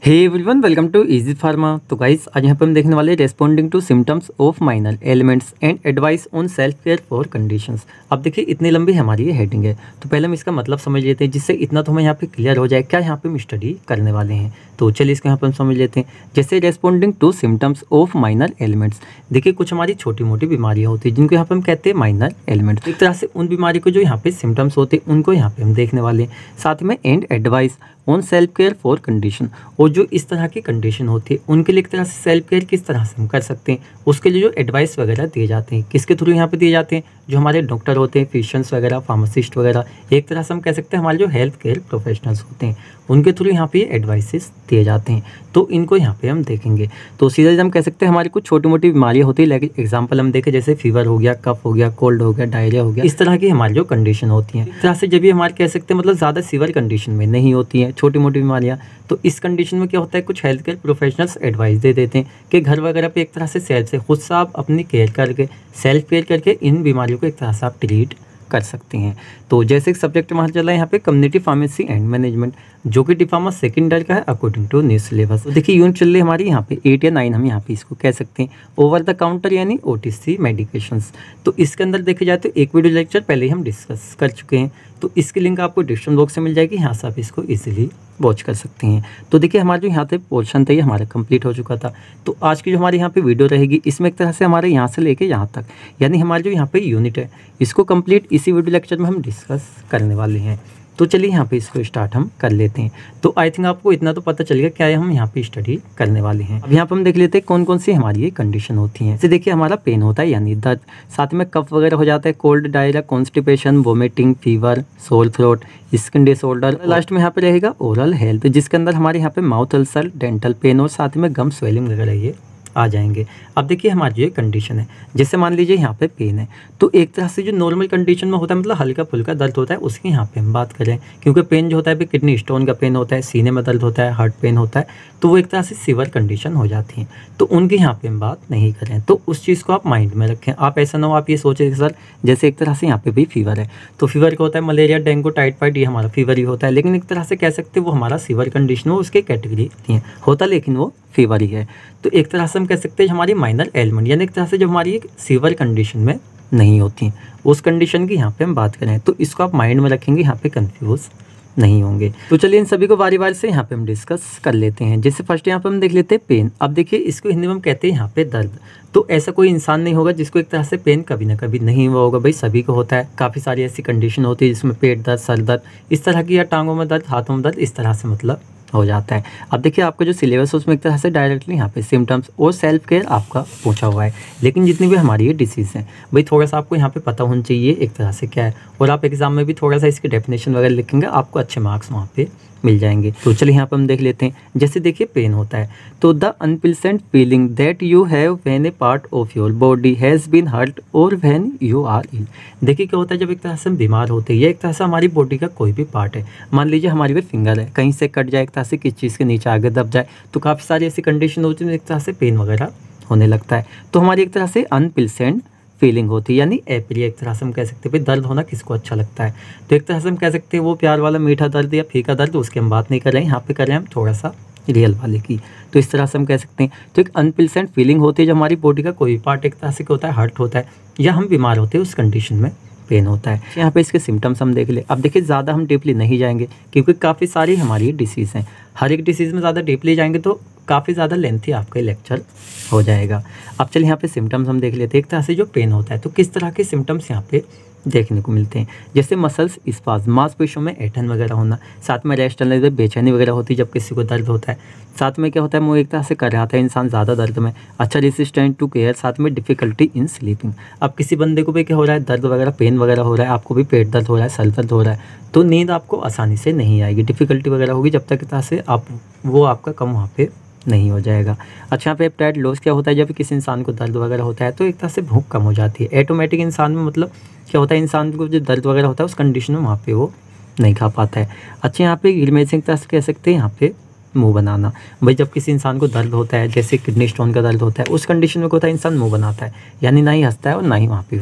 Hey everyone, welcome to easy pharma. तो guys, आज यहाँ पे हम देखने वाले हैं responding to symptoms of minor ailments and advice on self care for conditions. अब देखिए, इतनी लंबी हमारी ये हेडिंग है, तो पहले हम इसका मतलब समझ लेते हैं, जिससे इतना तो हमें यहाँ पे क्लियर हो जाए क्या यहाँ पे हम स्टडी करने वाले हैं। तो चलिए इसको यहाँ पे हम समझ लेते हैं। जैसे responding to symptoms of minor ailments, देखिए कुछ हमारी छोटी मोटी बीमारियाँ होती हैं जिनको यहाँ पे हम कहते हैं माइनर एलिमेंट्स। एक तरह से उन बीमारी को जो यहाँ पे सिम्टम्स होते हैं उनको यहाँ पे हम देखने वाले हैं। साथ में and advice on self care for condition, और जो इस तरह की कंडीशन होती है उनके लिए एक तरह से सेल्फ केयर किस तरह से हम कर सकते हैं, उसके लिए जो एडवाइस वगैरह दिए जाते हैं, किसके थ्रू यहाँ पे दिए जाते हैं, जो हमारे डॉक्टर होते हैं, फिजिशियंस वगैरह, फार्मासिस्ट वगैरह, एक तरह से हम कह सकते हैं हमारे जो हेल्थ केयर प्रोफेशनल्स होते हैं उनके थ्रू यहाँ पे एडवाइसेस दिए जाते हैं। तो इनको यहाँ पे हम देखेंगे। तो सीधा हम कह सकते हैं हमारी कुछ छोटी मोटी बीमारियाँ होती है, लेकिन एग्जाम्पल हम देखें जैसे फीवर हो गया, कफ हो गया, कोल्ड हो गया, डायरिया हो गया, इस तरह की हमारी जो कंडीशन होती हैं। इस तरह से जब भी हमारे कह सकते हैं मतलब ज़्यादा सीवियर कंडीशन में नहीं होती हैं छोटी मोटी बीमारियाँ, तो इस कंडीशन में क्या होता है, कुछ हेल्थ केयर प्रोफेशनल्स एडवाइस दे देते हैं कि घर वगैरह पे एक तरह से सेल्फ से खुद से आप अपनी केयर करके, सेल्फ केयर करके इन बीमारियों को एक तरह से आप ट्रीट कर सकते हैं। तो जैसे एक सब्जेक्ट हमारा चला है यहाँ पे कम्युनिटी फार्मेसी एंड मैनेजमेंट, जो कि डिप्लोमा सेकंड ईयर का है अकॉर्डिंग टू न्यू सिलेबस। तो देखिए यूनिट चल रही है हमारी यहाँ पे 8 या 9, हम यहाँ पे इसको कह सकते हैं ओवर द काउंटर यानी OTC मेडिकेशंस। तो इसके अंदर देखे जाए तो एक वीडियो लेक्चर पहले ही हम डिस्कस कर चुके हैं, तो इसकी लिंक आपको डिस्क्रिप्शन बॉक्स में मिल जाएगी, यहाँ से आप इसको ईजिली वॉच कर सकते हैं। तो देखिए हमारा जो यहाँ पे पोर्शन था ये हमारा कंप्लीट हो चुका था। तो आज की जो हमारी यहाँ पे वीडियो रहेगी इसमें एक तरह से हमारे यहाँ से लेके यहाँ तक, यानी हमारी जो यहाँ पे यूनिट है इसको कंप्लीट इसी वीडियो लेक्चर में हम डिस्कस करने वाले हैं। तो चलिए यहाँ पे इसको स्टार्ट हम कर लेते हैं। तो आई थिंक आपको इतना तो पता चल गया क्या है हम यहाँ पे स्टडी करने वाले हैं। अब यहाँ पे हम देख लेते हैं कौन कौन सी हमारी ये कंडीशन होती हैं। जैसे देखिए हमारा पेन होता है यानी दर्द, साथ में कफ वगैरह हो जाता है, cold, diarrhoea, constipation, vomiting, fever, sore throat, skin disorder. Last में यहाँ पे रहेगा ओरल हेल्थ, जिसके अंदर हमारे यहाँ पे माउथ अल्सर, डेंटल पेन और साथ में गम स्वेलिंग वगैरह ये आ जाएंगे। अब देखिए हमारी जो कंडीशन है, जैसे मान लीजिए यहाँ पे पेन है, तो एक तरह से जो नॉर्मल कंडीशन में होता है मतलब हल्का फुल्का दर्द होता है उसकी यहाँ पे हम बात करें, क्योंकि पेन जो होता है किडनी स्टोन का पेन होता है, सीने में दर्द होता है, हार्ट पेन होता है, तो वो एक तरह से सीवियर कंडीशन हो जाती है, तो उनकी यहाँ पे हम बात नहीं करें। तो उस चीज़ को आप माइंड में रखें। आप ऐसा ना हो आप ये सोचें कि सर जैसे एक तरह से यहाँ पे भी फीवर है, तो फीवर क्या होता है, मलेरिया, डेंगू, टाइफाइड, ये हमारा फीवर ही होता है, लेकिन एक तरह से कह सकते हैं वो हमारा सीवियर कंडीशन हो उसके कैटेगरी होता, लेकिन वो फीवर ही है। तो एक तरह से हम कह सकते हैं हमारी माइनर एलिमेंट, यानी एक तरह से जब हमारी एक सीवियर कंडीशन में नहीं होती उस कंडीशन की यहाँ पे हम बात करें, तो इसको आप माइंड में रखेंगे, यहाँ पे कंफ्यूज नहीं होंगे। तो चलिए इन सभी को बारी बारी से यहाँ पे हम डिस्कस कर लेते हैं। जैसे फर्स्ट यहाँ पे हम देख लेते हैं पेन। अब देखिए इसको हिंदी में हम कहते हैं यहाँ पे दर्द। तो ऐसा कोई इंसान नहीं होगा जिसको एक तरह से पेन कभी ना कभी नहीं हुआ होगा, भाई सभी को होता है। काफ़ी सारी ऐसी कंडीशन होती है जिसमें पेट दर्द, सर दर्द, इस तरह की, या टांगों में दर्द, हाथों में दर्द, इस तरह से मतलब हो जाता है। अब देखिए आपका जो सिलेबस है उसमें एक तरह से डायरेक्टली यहाँ पे सिम्टम्स और सेल्फ केयर आपका पूछा हुआ है, लेकिन जितनी भी हमारी ये डिसीज़ हैं भाई थोड़ा सा आपको यहाँ पे पता होना चाहिए एक तरह से क्या है, और आप एग्जाम में भी थोड़ा सा इसकी डेफिनेशन वगैरह लिखेंगे, आपको अच्छे मार्क्स वहाँ पे मिल जाएंगे। तो चलिए यहाँ पे हम देख लेते हैं। जैसे देखिए पेन होता है, तो the unpleasant feeling that you have when a part of your body has been hurt और व्हेन यू आर इल। देखिए क्या होता है जब एक तरह से हम बीमार होते हैं, या एक तरह से हमारी बॉडी का कोई भी पार्ट है, मान लीजिए हमारी भी फिंगर है, कहीं से कट जाए, एक तरह से किस चीज़ के नीचे आगे दब जाए, तो काफ़ी सारी ऐसी कंडीशन होती है एक तरह से पेन वगैरह होने लगता है। तो हमारी एक तरह से अनप्लीजेंट फीलिंग होती है, यानी एप्रिया, एक तरह से हम कह सकते हैं भाई दर्द होना किसको अच्छा लगता है, तो एक तरह से हम कह सकते हैं वो प्यार वाला मीठा दर्द या फीका दर्द, उसकी हम बात नहीं कर रहे हैं, यहाँ पे कर रहे हैं हम थोड़ा सा रियल वाले की। तो इस तरह से हम कह सकते हैं। तो एक अनप्लीजेंट फीलिंग होती है जब हमारी बॉडी का कोई पार्ट एक तरह से क्या होता है, हर्ट होता है, या हम बीमार होते हैं, उस कंडीशन में पेन होता है। यहाँ पे इसके सिम्टम्स हम देख ले। अब देखिए ज़्यादा हम डीपली नहीं जाएंगे क्योंकि काफ़ी सारी हमारी डिसीज़ हैं, हर एक डिसीज़ में ज़्यादा डीपली जाएंगे तो काफ़ी ज़्यादा लेंथी आपका लेक्चर हो जाएगा। अब चलिए यहाँ पे सिम्टम्स हम देख लेते हैं। एक तरह से जो पेन होता है तो किस तरह के सिम्टम्स यहाँ पे देखने को मिलते हैं, जैसे मसल्स स्पाज़, मांसपेशियों में ऐंठन वगैरह होना, साथ में रेस्टलेस, बेचैनी वगैरह होती है जब किसी को दर्द होता है, साथ में क्या होता है वो एक तरह से कर रहा था इंसान ज़्यादा दर्द में, अच्छा रेसिस्टेंट टू केयर, साथ में डिफ़िकल्टी इन स्लीपिंग। अब किसी बंदे को भी क्या हो रहा है, दर्द वगैरह, पेन वगैरह हो रहा है, आपको भी पेट दर्द हो रहा है, सर दर्द हो रहा है, तो नींद आपको आसानी से नहीं आएगी, डिफ़िकल्टी वगैरह होगी, जब तक एक तरह से आप वो आपका कम वहाँ पे नहीं हो जाएगा। अच्छा यहाँ पे एपेटाइट लॉस क्या होता है, जब किसी इंसान को दर्द वगैरह होता है तो एक तरह से भूख कम हो जाती है ऑटोमेटिक इंसान में, मतलब क्या होता है इंसान को जो दर्द वगैरह होता है उस कंडीशन में वहाँ पे वो नहीं खा पाता है। अच्छा यहाँ पे ग्रिमेसिंग तरह से कह सकते हैं यहाँ पे मुंह बनाना, भाई जब किसी इंसान को दर्द होता है, जैसे किडनी स्टोन का दर्द होता है, उस कंडीशन में क्या होता है इंसान मुंह बनाता है, यानी ना ही हंसता है और ना ही वहाँ पे वो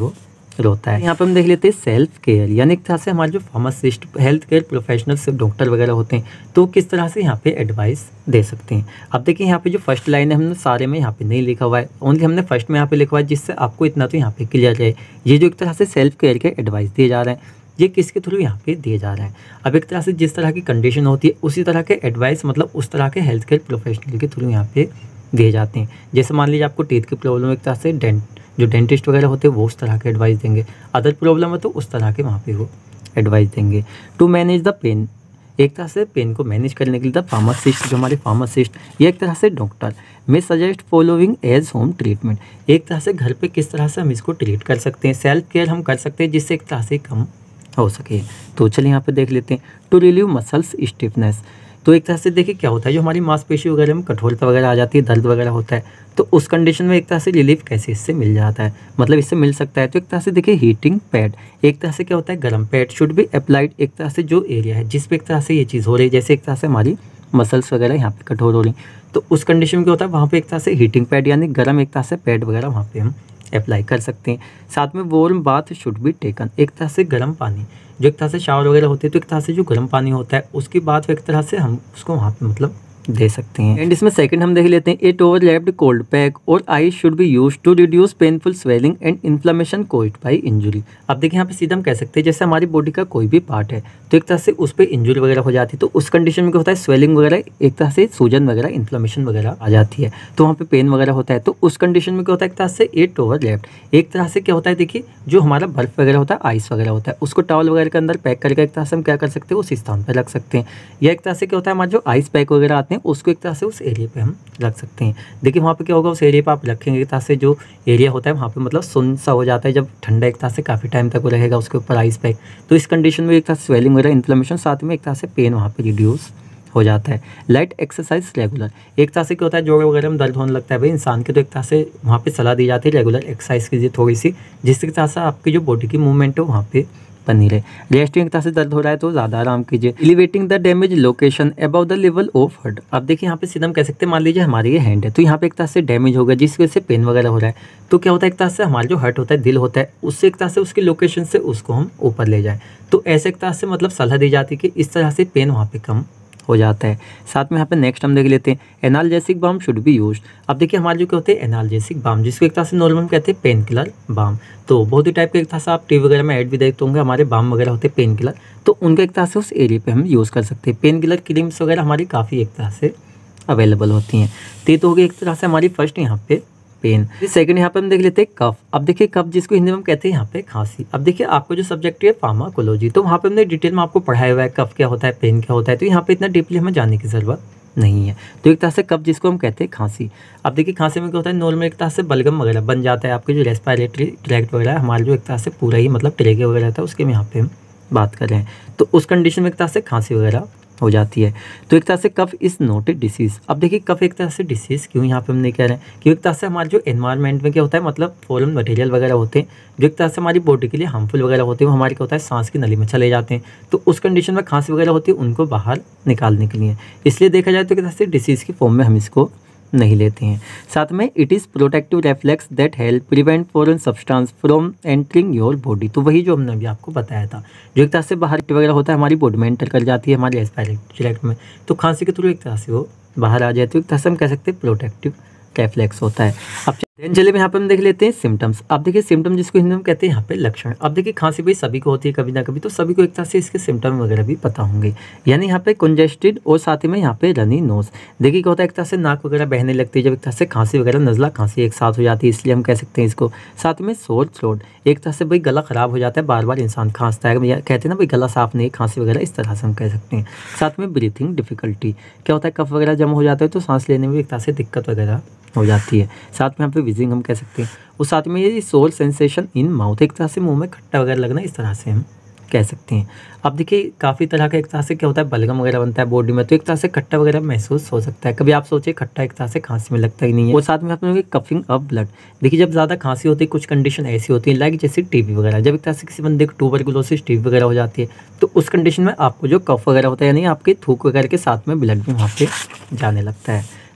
होता है। यहाँ पे हम देख लेते हैं सेल्फ केयर, यानी एक तरह से हमारे जो pharmacist, health care professionals, doctor वगैरह होते हैं, तो किस तरह से यहाँ पे एडवाइस दे सकते हैं। अब देखिए यहाँ पे जो फर्स्ट लाइन है हमने सारे में यहाँ पे नहीं लिखा हुआ है, ओनली हमने फर्स्ट में यहाँ पे लिखा हुआ है, जिससे आपको इतना तो यहाँ पे क्लियर रहे। ये जो एक तरह से सेल्फ केयर के एडवाइस दिए जा रहे हैं, ये किसके थ्रू यहाँ पे दिए जा रहे हैं। अब एक तरह से जिस तरह की कंडीशन होती है उसी तरह के एडवाइस मतलब उस तरह के हेल्थ केयर प्रोफेशनल के थ्रू यहाँ पे दिए जाते हैं। जैसे मान लीजिए आपको टीथ की प्रॉब्लम, एक तरह से जो डेंटिस्ट वगैरह होते हैं वो उस तरह के एडवाइस देंगे, अदर प्रॉब्लम है तो उस तरह के वहाँ पे वो एडवाइस देंगे। टू मैनेज द पेन, एक तरह से पेन को मैनेज करने के लिए द फार्मासिस्ट, जो हमारे फार्मासिस्ट या एक तरह से डॉक्टर में suggest following as home treatment, एक तरह से घर पे किस तरह से हम इसको ट्रीट कर सकते हैं, सेल्फ केयर हम कर सकते हैं जिससे एक तरह से कम हो सके। तो चलिए यहाँ पे देख लेते हैं। टू रिलीव मसल्स स्टिफनेस, तो एक तरह से देखिए क्या होता है, जो हमारी मांसपेशी वगैरह में कठोरता वगैरह आ जाती है, दर्द वगैरह होता है, तो उस कंडीशन में एक तरह से रिलीफ कैसे इससे मिल जाता है, मतलब इससे मिल सकता है। तो एक तरह से देखिए हीटिंग पैड, एक तरह से क्या होता है, गर्म पैड शुड बी अप्लाइड, एक तरह से जो एरिया है जिस पे एक तरह से ये चीज़ हो रही है, जैसे एक तरह से हमारी मसल्स वगैरह यहाँ पे कठोर हो रही, तो उस कंडीशन में क्या होता है, वहाँ पे एक तरह से हीटिंग पैड यानी गर्म एक तरह से पैड वगैरह वहाँ पे हम अप्लाई कर सकते हैं। साथ में warm bath should be taken, एक तरह से गर्म पानी, जो एक तरह से शावर वगैरह होते हैं तो एक तरह से जो गर्म पानी होता है उसके बाद एक तरह से हम उसको वहाँ पे मतलब दे सकते हैं। एंड इसमें सेकंड हम देख लेते हैं। इट ओवरलैप्ड कोल्ड पैक और ice should be used to reduce painful swelling and inflammation caused by injury. अब देखिए यहाँ पे सीधा हम कह सकते हैं जैसे हमारी बॉडी का कोई भी पार्ट है तो एक तरह से उस पर इंजरी वगैरह हो जाती है, तो उस कंडीशन में क्या होता है, स्वेलिंग वगैरह, एक तरह से सूजन वगैरह, इन्फ्लेमेशन वगैरह आ जाती है, तो वहाँ पे पेन वगैरह होता है। तो उस कंडीशन में क्या होता है, एक तरह से इट ओवरलैप्ड, एक तरह से क्या होता है, देखिए जो हमारा बर्फ वगैरह होता है, आइस वगैरह होता है, उसको टॉवल वगैरह के अंदर पैक करके एक तरह से हम क्या कर सकते हैं, उस स्थान पर रख सकते हैं। या एक तरह से क्या होता है, हमारे जो आइस पैक वगैरह आते हैं उसको एक तरह से उस एरिया पे हम रख सकते हैं। देखिए वहाँ पे क्या होगा, उस एरिया पे आप रखेंगे एक तरह से जो एरिया होता है वहाँ पे मतलब सुन्न सा हो जाता है, जब ठंडा एक तरह से काफ़ी टाइम तक वो रहेगा उसके ऊपर आइस पैक, तो इस कंडीशन में एक तरह से स्वेलिंग वगैरह, इन्फ्लेमेशन, साथ में एक तरह से पेन वहाँ पे रिड्यूस हो जाता है। लाइट एक्सरसाइज रेगुलर, एक तरह से क्या होता है, जोड़ वगैरह में दर्द होने लगता है भाई इंसान के, तो एक तरह से वहाँ पे सलाह दी जाती है रेगुलर एक्सरसाइज कीजिए थोड़ी सी, जिसके तरह से आपकी जो बॉडी की मूवमेंट है वहाँ पे बनी रहे। रेस्टिंग एक तरह से दर्द हो रहा है तो ज़्यादा आराम कीजिए। Elevating the damage location above the level of hurt, अब देखिए यहाँ पे सीधा हम कह सकते हैं, मान लीजिए हमारी ये हैंड है तो यहाँ पे एक तरह से डैमेज हो गया जिसकी वजह से पेन वगैरह हो रहा है, तो क्या होता है, एक तरह से हमारा जो हर्ट होता है, दिल होता है, उससे एक तरह से उसकी लोकेशन से उसको हम ऊपर ले जाएं, तो ऐसे एक तरह से मतलब सलाह दी जाती है कि इस तरह से पेन वहाँ पे कम हो जाता है। साथ में यहाँ पे नेक्स्ट हम देख लेते हैं। Analgesic balm should be used, अब देखिए हमारे जो क्या होते हैं एनाल्जेसिक बाम, जिसको एक तरह से नॉर्मल कहते हैं पेन किलर बाम, तो बहुत ही टाइप के एक तरह से आप टीवी वगैरह में ऐड भी देखते होंगे, हमारे बाम वगैरह होते हैं पेन किलर, तो उनका एक तरह से उस एरिया पे हम यूज़ कर सकते हैं। पेन किलर क्रीम्स वगैरह हमारी काफ़ी एक तरह से अवेलेबल होती हैं। तो ये तो हो गई एक तरह से हमारी फर्स्ट यहाँ पे पेन। सेकंड यहाँ पे हम देख लेते हैं कफ, अब देखिए कफ जिसको हिंदी में हम कहते हैं यहाँ पे खांसी। अब देखिए आपको जो सब्जेक्ट है फार्माकोलॉजी, तो वहाँ पे हमने डिटेल में आपको पढ़ाया हुआ है कफ क्या होता है, पेन क्या होता है, तो यहाँ पे इतना डीपली हमें जानने की ज़रूरत नहीं है। तो एक तरह से कफ जिसको हम कहते हैं खांसी, अब देखिए खांसी में क्या होता है, नॉर्मल एक तरह से बलगम वगैरह बन जाता है, आपके जो रेस्पिरेटरी ट्रैक्ट वगैरह है हमारा जो एक तरह से पूरा ही मतलब ट्रेके वगैरह रहता है उसके में यहाँ पे हम बात कर रहे हैं, तो उस कंडीशन में एक तरह से खांसी वगैरह हो जाती है। तो एक तरह से cough is not a disease, अब देखिए कफ एक तरह से डिसीज़ क्यों यहाँ पे हम नहीं कह रहे हैं, क्योंकि एक तरह से हमारे जो एनवायरनमेंट में क्या होता है, मतलब फॉरेन मटेरियल वगैरह होते हैं जो एक तरह से हमारी बॉडी के लिए हार्मफुल वगैरह होते हैं, वो हमारे क्या होता है सांस की नली में चले जाते हैं, तो उस कंडीशन में खांसी वगैरह होती है उनको बाहर निकालने के लिए, इसलिए देखा जाए तो एक तरह से डिसीज़ की फॉर्म में हम इसको नहीं लेते हैं। साथ में it is protective reflex that help prevent foreign substance from entering your body, तो वही जो हमने अभी आपको बताया था, जो एक तरह से बाहर वगैरह होता है हमारी बॉडी में एंटर कर जाती है हमारे रेस्पिरेटरी ट्रैक्ट में, तो खांसी के थ्रू एक तरह से वो बाहर आ जाती है, एक तरह से हम कह सकते हैं प्रोटेक्टिव रेफ्लेक्स होता है। अब चलिए यहाँ पे हम देख लेते हैं सिम्टम्स। अब देखिए सिम्टम जिसको हिंदी में कहते हैं यहाँ पे लक्षण। अब देखिए खांसी भाई सभी को होती है कभी ना कभी, तो सभी को एक तरह से इसके सिम्टम वगैरह भी पता होंगे, यानी यहाँ पे कंजेस्टेड और साथ ही में यहाँ पे रनी नोज। देखिए क्या होता है, एक तरह से नाक वगैरह बहने लगती है जब एक तरह से खांसी वगैरह, नज़ला खांसी एक साथ हो जाती है, इसलिए हम कह सकते हैं इसको। साथ में सोर थ्रोट, एक तरह से भाई गला ख़राब हो जाता है, बार बार इंसान खांसता है, कहते हैं ना भाई गला साफ नहीं, खांसी वगैरह इस तरह से हम कह सकते हैं। साथ में ब्रीथिंग डिफिकल्टी, क्या होता है कफ वगैरह जमा हो जाता है तो सांस लेने में एक तरह से दिक्कत वगैरह हो जाती है। साथ में यहाँ पे विजिंग हम कह सकते हैं, और साथ में ये सोल सेंसेशन इन माउथ, एक तरह से मुंह में खट्टा वगैरह लगना, इस तरह से हम कह सकते हैं। अब देखिए काफ़ी तरह का एक तरह से क्या होता है बलगम वगैरह बनता है बॉडी में, तो एक तरह से खट्टा वगैरह महसूस हो सकता है। कभी आप सोचिए खट्टा एक तरह से खांसी में लगता ही नहीं है। और साथ में आपने कफिंग ऑफ ब्लड, देखिए जब ज़्यादा खांसी होती है कुछ कंडीशन ऐसी होती है लाइक जैसे टीबी वगैरह, जब एक तरह से किसी बंदे को ट्यूबरकुलोसिस टीबी वगैरह हो जाती है, तो उस कंडीशन में आपको जो कफ वगैरह होता है यानी आपके थूक वगैरह के साथ में ब्लड भी वहाँ पे जाने लगता है।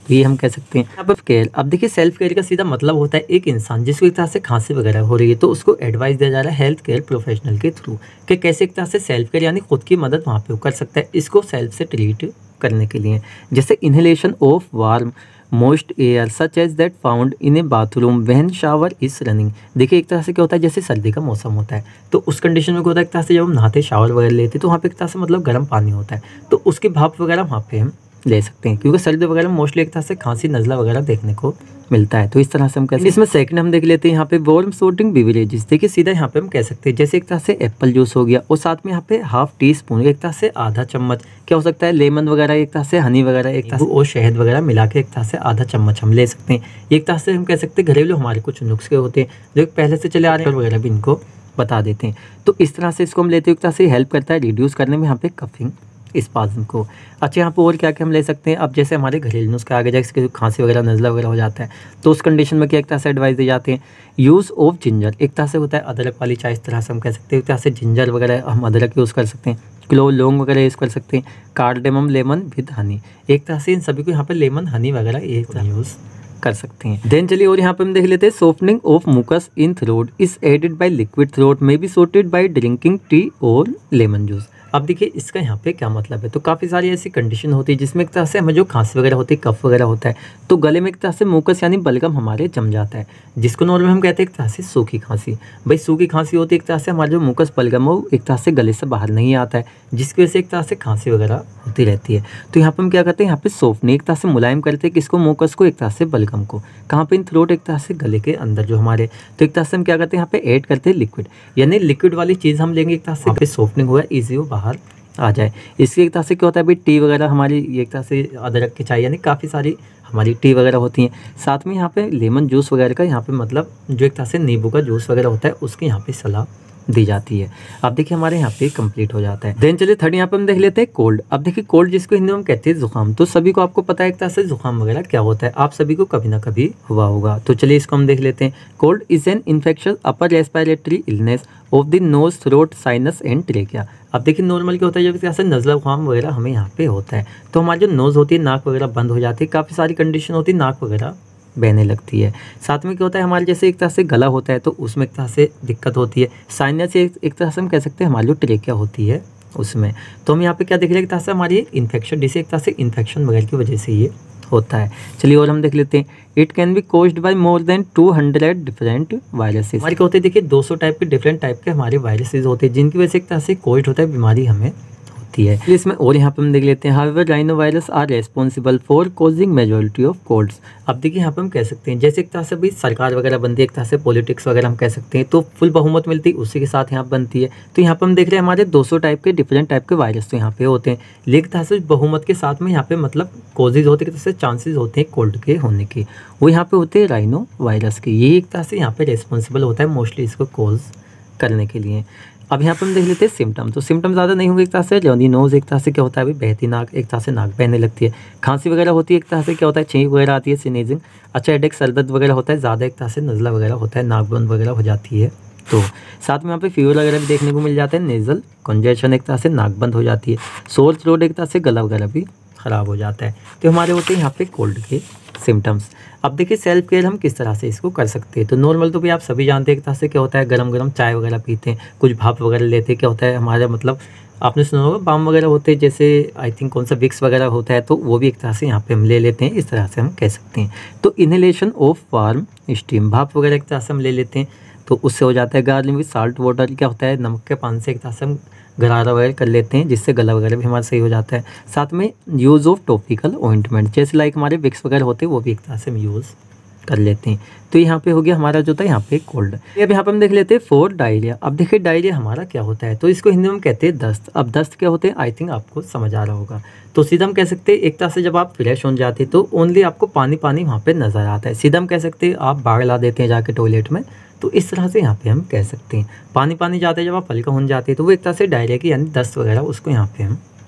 तो ये हम कह सकते हैं। यहाँ पर केयर, अब देखिए सेल्फ केयर का सीधा मतलब होता है एक इंसान जिसको एक तरह से खांसी वगैरह हो रही है तो उसको एडवाइस दिया जा रहा है हेल्थ केयर प्रोफेशनल के थ्रू कि कैसे एक तरह से सेल्फ केयर यानी खुद की मदद वहाँ पे कर सकता है इसको सेल्फ से ट्रीट करने के लिए। जैसे inhalation of warm moist air such as that found in a bathroom when shower is running. देखिए एक तरह से क्या होता है, जैसे सर्दी का मौसम होता है तो उस कंडीशन में क्या होता है, एक तरह से जब हम नहाते शावर वगैरह लेते तो वहाँ पे एक तरह से मतलब गर्म पानी होता है तो उसकी भाप वगैरह वहाँ पे हम ले सकते हैं, क्योंकि सर्दी वगैरह में मोस्टली एक तरह से खांसी नज़ला वगैरह देखने को मिलता है। तो इस तरह से हम कहते हैं। इसमें सेकंड हम देख लेते हैं यहाँ पे वार्म सूटिंग बेवरेजेस। देखिए सीधा यहाँ पे हम कह सकते हैं जैसे एक तरह से एप्पल जूस हो गया और साथ में यहाँ पे हाफ टी स्पून एक तरह से आधा चम्मच क्या हो सकता है लेमन वगैरह, एक तरह से हनी वगैरह, एक तरह से और शहद वगैरह मिला के एक तरह से आधा चम्मच हम ले सकते हैं। एक तरह से हम कह सकते हैं घरेलू हमारे कुछ नुस्खे होते हैं जो पहले से चले आ रहे हैं वगैरह भी इनको बता देते हैं। तो इस तरह से इसको हम लेते हैं, एक तरह से हेल्प करता है रिड्यूस करने में यहाँ पे कफिंग स्पाज्म को। अच्छा यहाँ पर और क्या क्या हम ले सकते हैं, अब जैसे हमारे घरेलू नुस्खे आगे जाके खांसी वगैरह नज़ला वगैरह हो जाता है तो उस कंडीशन में क्या एक तरह से एडवाइस दिए जाते हैं। यूज़ ऑफ जिंजर, एक तरह से होता है अदरक वाली चाय, इस तरह से हम कह सकते हैं। एक तरह से जिंजर वगैरह हम अदरक यूज़ कर सकते हैं, क्लोव लौंग वगैरह यूज़ कर सकते हैं, कार्डेमम लेमन विद हनी, एक तरह से इन सभी को यहाँ पर लेमन हनी वगैरह एक तरह यूज़ कर सकते हैं। देन चलिए और यहाँ पे हम देख लेते हैं softening of mucus in throat is aided by liquid throat may be soothed by drinking tea और लेमन जूस। अब देखिए इसका यहाँ पे क्या मतलब है, तो काफ़ी सारी ऐसी कंडीशन होती है जिसमें एक तरह से हमें जो खांसी वगैरह होती है, कफ वगैरह होता है तो गले में एक तरह से मुकस यानी बलगम हमारे जम जाता है जिसको नॉर्मल हम कहते हैं एक तरह से सूखी खांसी। भाई सूखी खांसी होती है एक तरह से हमारा जो मुकस बलगम है वो एक तरह से गले से बाहर नहीं आता है जिसकी वजह से एक तरह से खांसी वगैरह होती रहती है। तो यहाँ पर हम क्या करते हैं, यहाँ पे सॉफ्टनिंग एक तरह से मुलायम करते हैं किसको, मुकस को, एक तरह से बलगम को, कहाँ पे इन थ्रोट एक तरह से गले के अंदर जो हमारे। तो एक तरह से हम क्या करते हैं यहाँ पे ऐड करते हैं लिक्विड, यानी लिक्विड वाली चीज़ हम लेंगे एक तरह से सॉफ्टनिंग हुआ ईजी वो बाहर आ जाए। इसकी एक तरह से क्या होता है भाई टी वगैरह हमारी एक तरह से अदरक की चाय यानी काफ़ी सारी हमारी टी वगैरह होती हैं। साथ में यहाँ पे लेमन जूस वगैरह का यहाँ पे मतलब जो एक तरह से नींबू का जूस वगैरह होता है उसकी यहाँ पे सलाह दी जाती है। अब देखिए हमारे यहाँ पे कंप्लीट हो जाता है। देन चलिए थर्ड यहाँ पे हम देख लेते हैं कोल्ड। अब देखिए कोल्ड जिसको हिंदी में हम कहते हैं जुकाम, तो सभी को आपको पता है एक तरह से जुकाम वगैरह क्या होता है, आप सभी को कभी ना कभी हुआ होगा। तो चलिए इसको हम देख लेते हैं। Cold is an infection upper respiratory illness of the nose throat sinus and trachea. अब देखिए नॉर्मल क्या होता है जब तरह से नज़ला जुकाम वगैरह हमें यहाँ पे होता है तो हमारी जो नोज़ होती है नाक वगैरह बंद हो जाती है, काफ़ी सारी कंडीशन होती है नाक वगैरह बहने लगती है। साथ में क्या होता है हमारे जैसे एक तरह से गला होता है तो उसमें एक तरह से दिक्कत होती है। साइनस एक तरह से हम कह सकते हैं हमारी जो ट्रेकिया होती है उसमें। तो हम यहाँ पे क्या देख रहे हैं एक तरह से हमारी इन्फेक्शन जिसे एक तरह से इन्फेक्शन वगैरह की वजह से ये होता है। चलिए और हम देख लेते हैं। It can be caused by more than 200 different viruses. हमारे क्या होते हैं देखिए 200 टाइप के डिफरेंट टाइप के हमारे वायरसेस होते हैं जिनकी वजह से एक तरह से कोज्ड होता है, बीमारी हमें है। इसमें और यहाँ पे हम देख लेते हैं however rhino virus are responsible for causing majority of colds. अब देखिए यहाँ पे हम कह सकते हैं जैसे एक तरह से भी सरकार वगैरह बनती है, एक तरह से पॉलिटिक्स वगैरह हम कह सकते हैं तो फुल बहुमत मिलती है उसी के साथ यहाँ बनती है। तो यहाँ पे हम देख रहे हैं हमारे 200 टाइप के डिफरेंट टाइप के वायरस तो यहाँ पे होते हैं, लेकिन तरह से बहुमत के साथ में यहाँ पे मतलब कॉजेज होते हैं, चांसेज होते हैं कोल्ड के होने के, वो यहाँ पे होते हैं राइनो वायरस के। ये एक तरह से यहाँ पे रेस्पॉन्सिबल होता है मोस्टली इसको कॉज करने के लिए। अब यहाँ पर हम देख लेते हैं सिम्टम। तो सिम्टम ज़्यादा नहीं होंगे, एक तरह से रनी नोज़, एक तरह से क्या होता है अभी बहती नाक, एक तरह से नाक बहने लगती है, खांसी वगैरह होती है, एक तरह से क्या होता है छींक वगैरह आती है, स्नीजिंग, अच्छा हेडेक सर दर्द वगैरह होता है ज़्यादा, एक तरह से नज़ला वगैरह होता है, नाक बंद वगैरह हो जाती है। तो साथ में यहाँ पे फीवर वगैरह भी देखने को मिल जाता है, नेज़ल कंजेशन एक तरह से नाक बंद हो जाती है, सोर थ्रोट एक तरह से गला वगैरह भी ख़राब हो जाता है। तो हमारे होते हैं यहाँ पे कोल्ड के सिम्टम्स। अब देखिए सेल्फ केयर हम किस तरह से इसको कर सकते हैं। तो नॉर्मल तो भी आप सभी जानते हैं एक तरह से क्या होता है गरम गरम चाय वगैरह पीते हैं, कुछ भाप वगैरह लेते हैं, क्या होता है हमारा मतलब आपने सुना होगा बाम वगैरह होते हैं, जैसे आई थिंक कौन सा विक्स वगैरह होता है तो वो भी एक तरह से यहाँ पे हम ले लेते हैं, इस तरह से हम कह सकते हैं। तो इनहेलेशन ऑफ वार्म स्टीम, भाप वगैरह एक तरह से हम ले लेते हैं तो उससे हो जाता है। गार्गलिंग विद साल्ट वाटर, क्या होता है नमक के पानी से एक तरह से हम गरारा वगैरह कर लेते हैं जिससे गला वगैरह भी हमारा सही हो जाता है। साथ में यूज़ ऑफ टॉपिकल ऑइंटमेंट, जैसे लाइक हमारे विक्स वगैरह होते हैं वो भी एक तरह से हम यूज़ कर लेते हैं। तो यहाँ पे हो गया हमारा जो था यहाँ पे कोल्ड। अब यहाँ पे हम देख लेते हैं फॉर डायरिया। अब देखिए डायरिया हमारा क्या होता है, तो इसको हिंदी में हम कहते हैं दस्त। अब दस्त क्या होते हैं आई थिंक आपको समझ आ रहा होगा। तो सीधा हम कह सकते हैं एक तरह से जब आप फ्रेश हो जाते हैं तो ओनली आपको पानी पानी वहाँ पे नज़र आता है, सीधा हम कह सकते हैं आप बाढ़ ला देते हैं जाके टॉयलेट में, तो इस तरह से यहाँ पे हम कह सकते हैं पानी पानी जाते हैं जब आप हल्का हो जाते हैं तो वो एक तरह से डायरिया की यानी दस्त वगैरह उसको यहाँ पे हम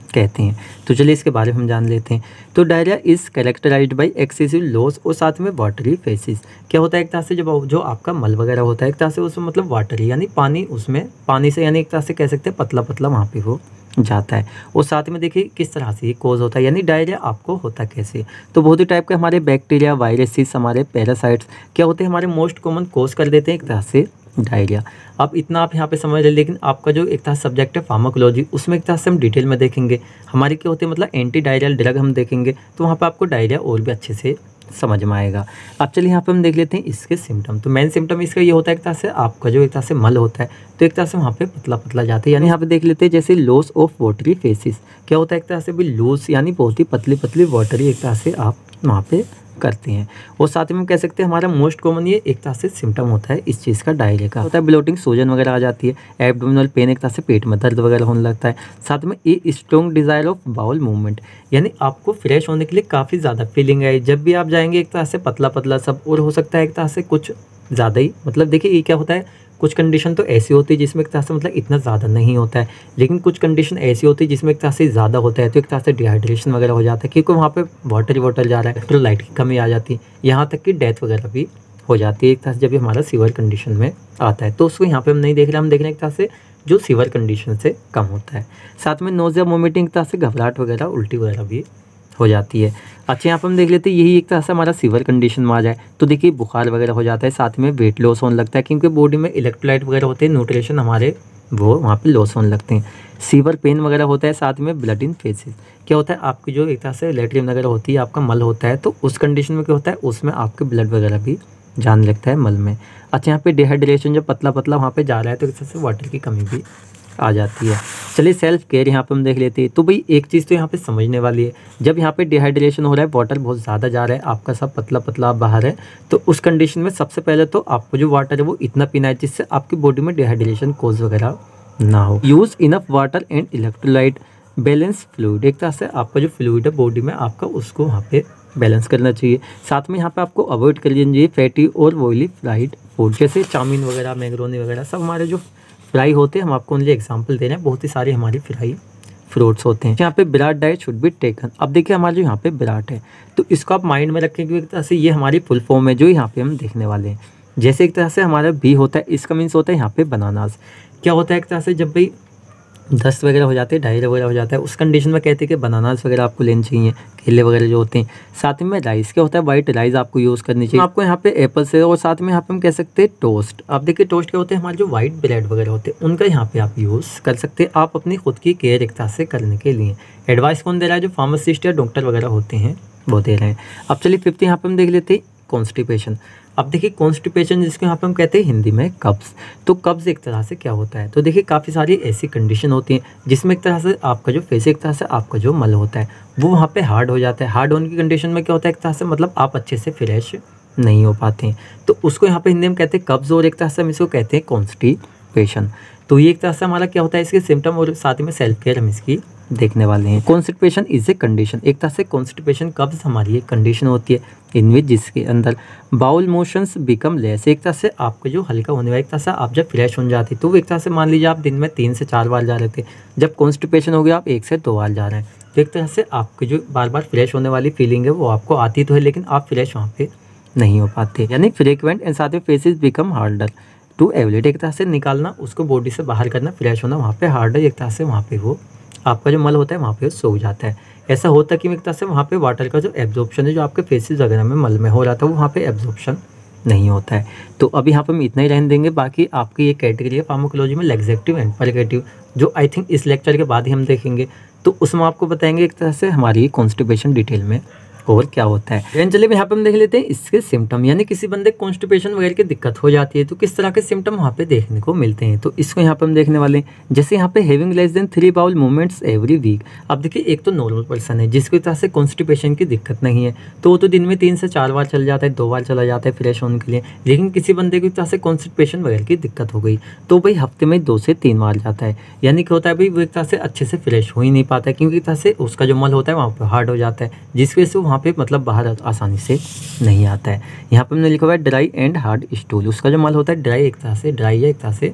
कहते हैं। तो चलिए इसके बारे में हम जान लेते हैं। तो diarrhoea is characterised by excessive loss और साथ में वाटरी फेसेस। क्या होता है एक तरह से जब जो आपका मल वगैरह होता है एक तरह से उसमें मतलब वाटरी यानी पानी, उसमें पानी से यानी एक तरह से कह सकते हैं पतला पतला वहाँ पे वो जाता है। और साथ में देखिए किस तरह से ये कोज होता है, यानी डायरिया आपको होता कैसे। तो बहुत ही टाइप के हमारे बैक्टीरिया, वायरसेस, हमारे पैरासाइट्स क्या होते हैं, हमारे मोस्ट कॉमन कोज कर देते हैं एक तरह से डायरिया। अब इतना आप यहाँ पे समझ रहे, लेकिन आपका जो एक तरह सब्जेक्ट है फार्माकोलॉजी, उसमें एक तरह से हम डिटेल में देखेंगे हमारे क्या होते हैं मतलब एंटी डायरियल ड्रग हम देखेंगे, तो वहाँ पे आपको डायरिया और भी अच्छे से समझ में आएगा। अब चलिए यहाँ पे हम देख लेते हैं इसके सिम्टम। तो मेन सिम्टम इसका ये होता है एक तरह से आपका जो एक तरह से मल होता है तो एक तरह से वहाँ पे पतला पतला जाता है, यानी यहाँ पे देख लेते हैं जैसे लॉस ऑफ वाटरी फेसिस। क्या होता है एक तरह से भी लूज यानी बहुत ही पतली पतली वाटरी एक तरह से आप वहाँ पे करते हैं। और साथ में हम कह सकते हैं हमारा मोस्ट कॉमन ये एक तरह से सिम्टम होता है इस चीज़ का डायरिया का होता है। ब्लोटिंग, सूजन वगैरह आ जाती है, एब्डोमिनल पेन, एक तरह से पेट में दर्द वगैरह होने लगता है। साथ में a strong desire of bowel movement, यानी आपको फ्रेश होने के लिए काफ़ी ज़्यादा फीलिंग है जब भी आप जाएंगे एक तरह से पतला पतला सब, और हो सकता है एक तरह से कुछ ज़्यादा ही मतलब देखिए ये क्या होता है, कुछ कंडीशन तो ऐसी होती है जिसमें एक तरह से मतलब इतना ज़्यादा नहीं होता है, लेकिन कुछ कंडीशन ऐसी होती है जिसमें एक तरह से ज़्यादा होता है, तो एक तरह से डिहाइड्रेशन वगैरह हो जाता है क्योंकि वहाँ पे वाटर जा रहा है, इलेक्ट्रोलाइट की कमी आ जाती है, यहाँ तक कि डेथ वगैरह भी हो जाती है एक तरह से जब ये हमारा सीवर कंडीशन में आता है। तो उसको यहाँ पे हम नहीं देख रहे, हम देख रहे हैं एक तरह से जो सीवर कंडीशन से कम होता है। साथ में नोज़िया, वोमिटिंग, एक तरह से घबराहट वगैरह, उल्टी वगैरह भी हो जाती है। अच्छा यहाँ पर हम देख लेते हैं यही एक तरह से हमारा सीवर कंडीशन में आ जाए तो देखिए बुखार वगैरह हो जाता है, साथ में वेट लॉस होने लगता है क्योंकि बॉडी में इलेक्ट्रोलाइट वगैरह होते हैं, न्यूट्रिशन हमारे वो वहाँ पे लॉस होने लगते हैं। सीवर पेन वगैरह होता है, साथ में ब्लड इन फेसेस। क्या होता है आपकी जो एक तरह से लेटरिन वगैरह होती है, आपका मल होता है, तो उस कंडीशन में क्या होता है उसमें आपके ब्लड वगैरह भी जाने लगता है मल में। अच्छा यहाँ पे डिहाइड्रेशन जब पतला पतला वहाँ पे जा रहा है तो एक तरह से वाटर की कमी भी आ जाती है। चलिए सेल्फ केयर यहाँ पे हम देख लेते हैं। तो भाई एक चीज़ तो यहाँ पे समझने वाली है, जब यहाँ पे डिहाइड्रेशन हो रहा है, वाटर बहुत ज़्यादा जा रहा है, आपका सब पतला पतला बाहर है, तो उस कंडीशन में सबसे पहले तो आपको जो वाटर है वो इतना पीना है जिससे आपकी बॉडी में डिहाइड्रेशन कोज वगैरह ना हो। Use enough water and electrolyte, balance fluid, एक तरह से आपका जो फ्लूइड है बॉडी में आपका उसको वहाँ पे बैलेंस करना चाहिए। साथ में यहाँ पे आपको अवॉइड कर लीजिए फैटी और ऑयली फ्राइड फूड, जैसे चाउमीन वगैरह, मैक्रोनी वगैरह, सब हमारे जो फ्राई होते हैं, हम आपको ओनली एग्जांपल दे रहे हैं, बहुत ही सारी हमारी फ्राई फ्रूट्स होते हैं। यहाँ पे विराट डाइट शुड बी टेकन। अब देखिए हमारा जो यहाँ पे विराट है तो इसको आप माइंड में रखें क्योंकि एक तरह से ये हमारी फुल फॉर्म है जो यहाँ पे हम देखने वाले हैं। जैसे एक तरह से हमारा बी होता है, इसका मीन्स होता है यहाँ पे बनानास। क्या होता है एक तरह से जब भाई दस्त वगैरह हो जाते हैं, डायरिया वगैरह हो जाता है, उस कंडीशन में कहते हैं कि बनानास वगैरह आपको लेने चाहिए, केले वगैरह जो होते हैं। साथ में राइस, क्या होता है वाइट राइस आपको यूज़ करनी चाहिए। आपको यहाँ पे एप्पल से, और साथ में यहाँ पे हम कह सकते हैं टोस्ट। आप देखिए टोस्ट क्या होते हैं, हमारे जो वाइट ब्रेड वगैरह होते हैं उनका यहाँ पे आप यूज़ कर सकते हैं, आप अपनी खुद की केयर एक तरह से करने के लिए। एडवाइस कौन दे रहा है, जो फार्मासिस्ट या डॉक्टर वगैरह होते हैं वो दे रहे हैं। अब चलिए फिफ्थ यहाँ पे हम देख लेते हैं कॉन्स्टिपेशन। अब देखिए कॉन्स्टिपेशन जिसको यहाँ पे हम कहते हैं हिंदी में कब्ज़। तो कब्ज़ एक तरह से क्या होता है, तो देखिए काफ़ी सारी ऐसी कंडीशन होती हैं जिसमें एक तरह से आपका जो फेस, एक तरह से आपका जो मल होता है वो वहाँ पे हार्ड हो जाता है। हार्ड होने की कंडीशन में क्या होता है एक तरह से मतलब आप अच्छे से फ्रेश नहीं हो पाते हैं, तो उसको यहाँ पे हिंदी में कहते हैं कब्ज़, और एक तरह से हम इसको कहते हैं कॉन्स्टिपेशन। तो ये एक तरह से हमारा क्या होता है इसके सिम्टम, और साथ में सेल्फ केयर हम इसकी देखने वाले हैं। कॉन्स्टिपेशन इज ए कंडीशन, एक तरह से कॉन्स्टिपेशन कब्ज़ हमारी एक कंडीशन होती है इनविच जिसके अंदर बाउल मोशंस बिकम लेस, एक तरह से आपको जो हल्का होने वाला, एक तरह से आप जब फ्रेश हो जाती तो वो एक तरह से मान लीजिए आप दिन में 3 से 4 बार जा रहे थे, जब कॉन्स्टिपेशन हो गया आप 1 से 2 बार जा रहे हैं, तो एक तरह से आपकी जो बार बार फ्रेश होने वाली फीलिंग है वो आपको आती तो है लेकिन आप फ्रेश वहाँ पे नहीं हो पाते। यानी फ्रीक्वेंट एंड साथ में faeces become harder to evacuate, एक तरह से निकालना उसको बॉडी से बाहर करना, फ्रेश होना वहाँ पे हार्डर, एक तरह से वहाँ पे वो आपका जो मल होता है वहाँ पे सूख जाता है। ऐसा होता है कि एक तरह से वहाँ पे वाटर का जो एब्जॉर्प्शन है जो आपके फेसेस वगैरह में मल में हो रहा था वो वहाँ पे एब्जॉर्प्शन नहीं होता है। तो अभी यहाँ पे हम इतना ही रहने देंगे, बाकी आपकी ये कैटेगरी है फार्माकोलॉजी में लैक्सेटिव एंड पलिएटिव, जो आई थिंक इस लेक्चर के बाद ही हम देखेंगे, तो उसमें आपको बताएंगे एक तरह से हमारी कॉन्स्टिपेशन डिटेल में और क्या होता है। चलिए यहाँ पे हम देख लेते हैं इसके सिम्टम, यानी किसी बंदे को कॉन्स्टिपेशन वगैरह की दिक्कत हो जाती है तो किस तरह के सिम्टम वहाँ पे देखने को मिलते हैं, तो इसको यहाँ पे हम देखने वाले हैं। जैसे यहाँ पे having less than 3 bowel movements every week. अब देखिए एक तो नॉर्मल पर्सन है जिसको तरह से कॉन्स्टिपेशन की दिक्कत नहीं है तो वो तो दिन में 3 से 4 बार चल जाता है, 2 बार चला जाता है फ्रेश होने के लिए, लेकिन किसी बंदे को तरह से कॉन्स्टिपेशन वगैरह की दिक्कत हो गई तो भाई हफ्ते में 2 से 3 बार जाता है, यानी क्या होता है भाई वो एक तरह से अच्छे से फ्रेश हो ही नहीं पाता है क्योंकि तरह से उसका जो मल होता है वहाँ पर हार्ड हो जाता है, जिसकी वजह से वहाँ पे मतलब बाहर आसानी से नहीं आता है। यहाँ पे हमने लिखा हुआ है ड्राई एंड हार्ड स्टूल, उसका जो मल होता है ड्राई, एक तरह से ड्राई है, एक तरह से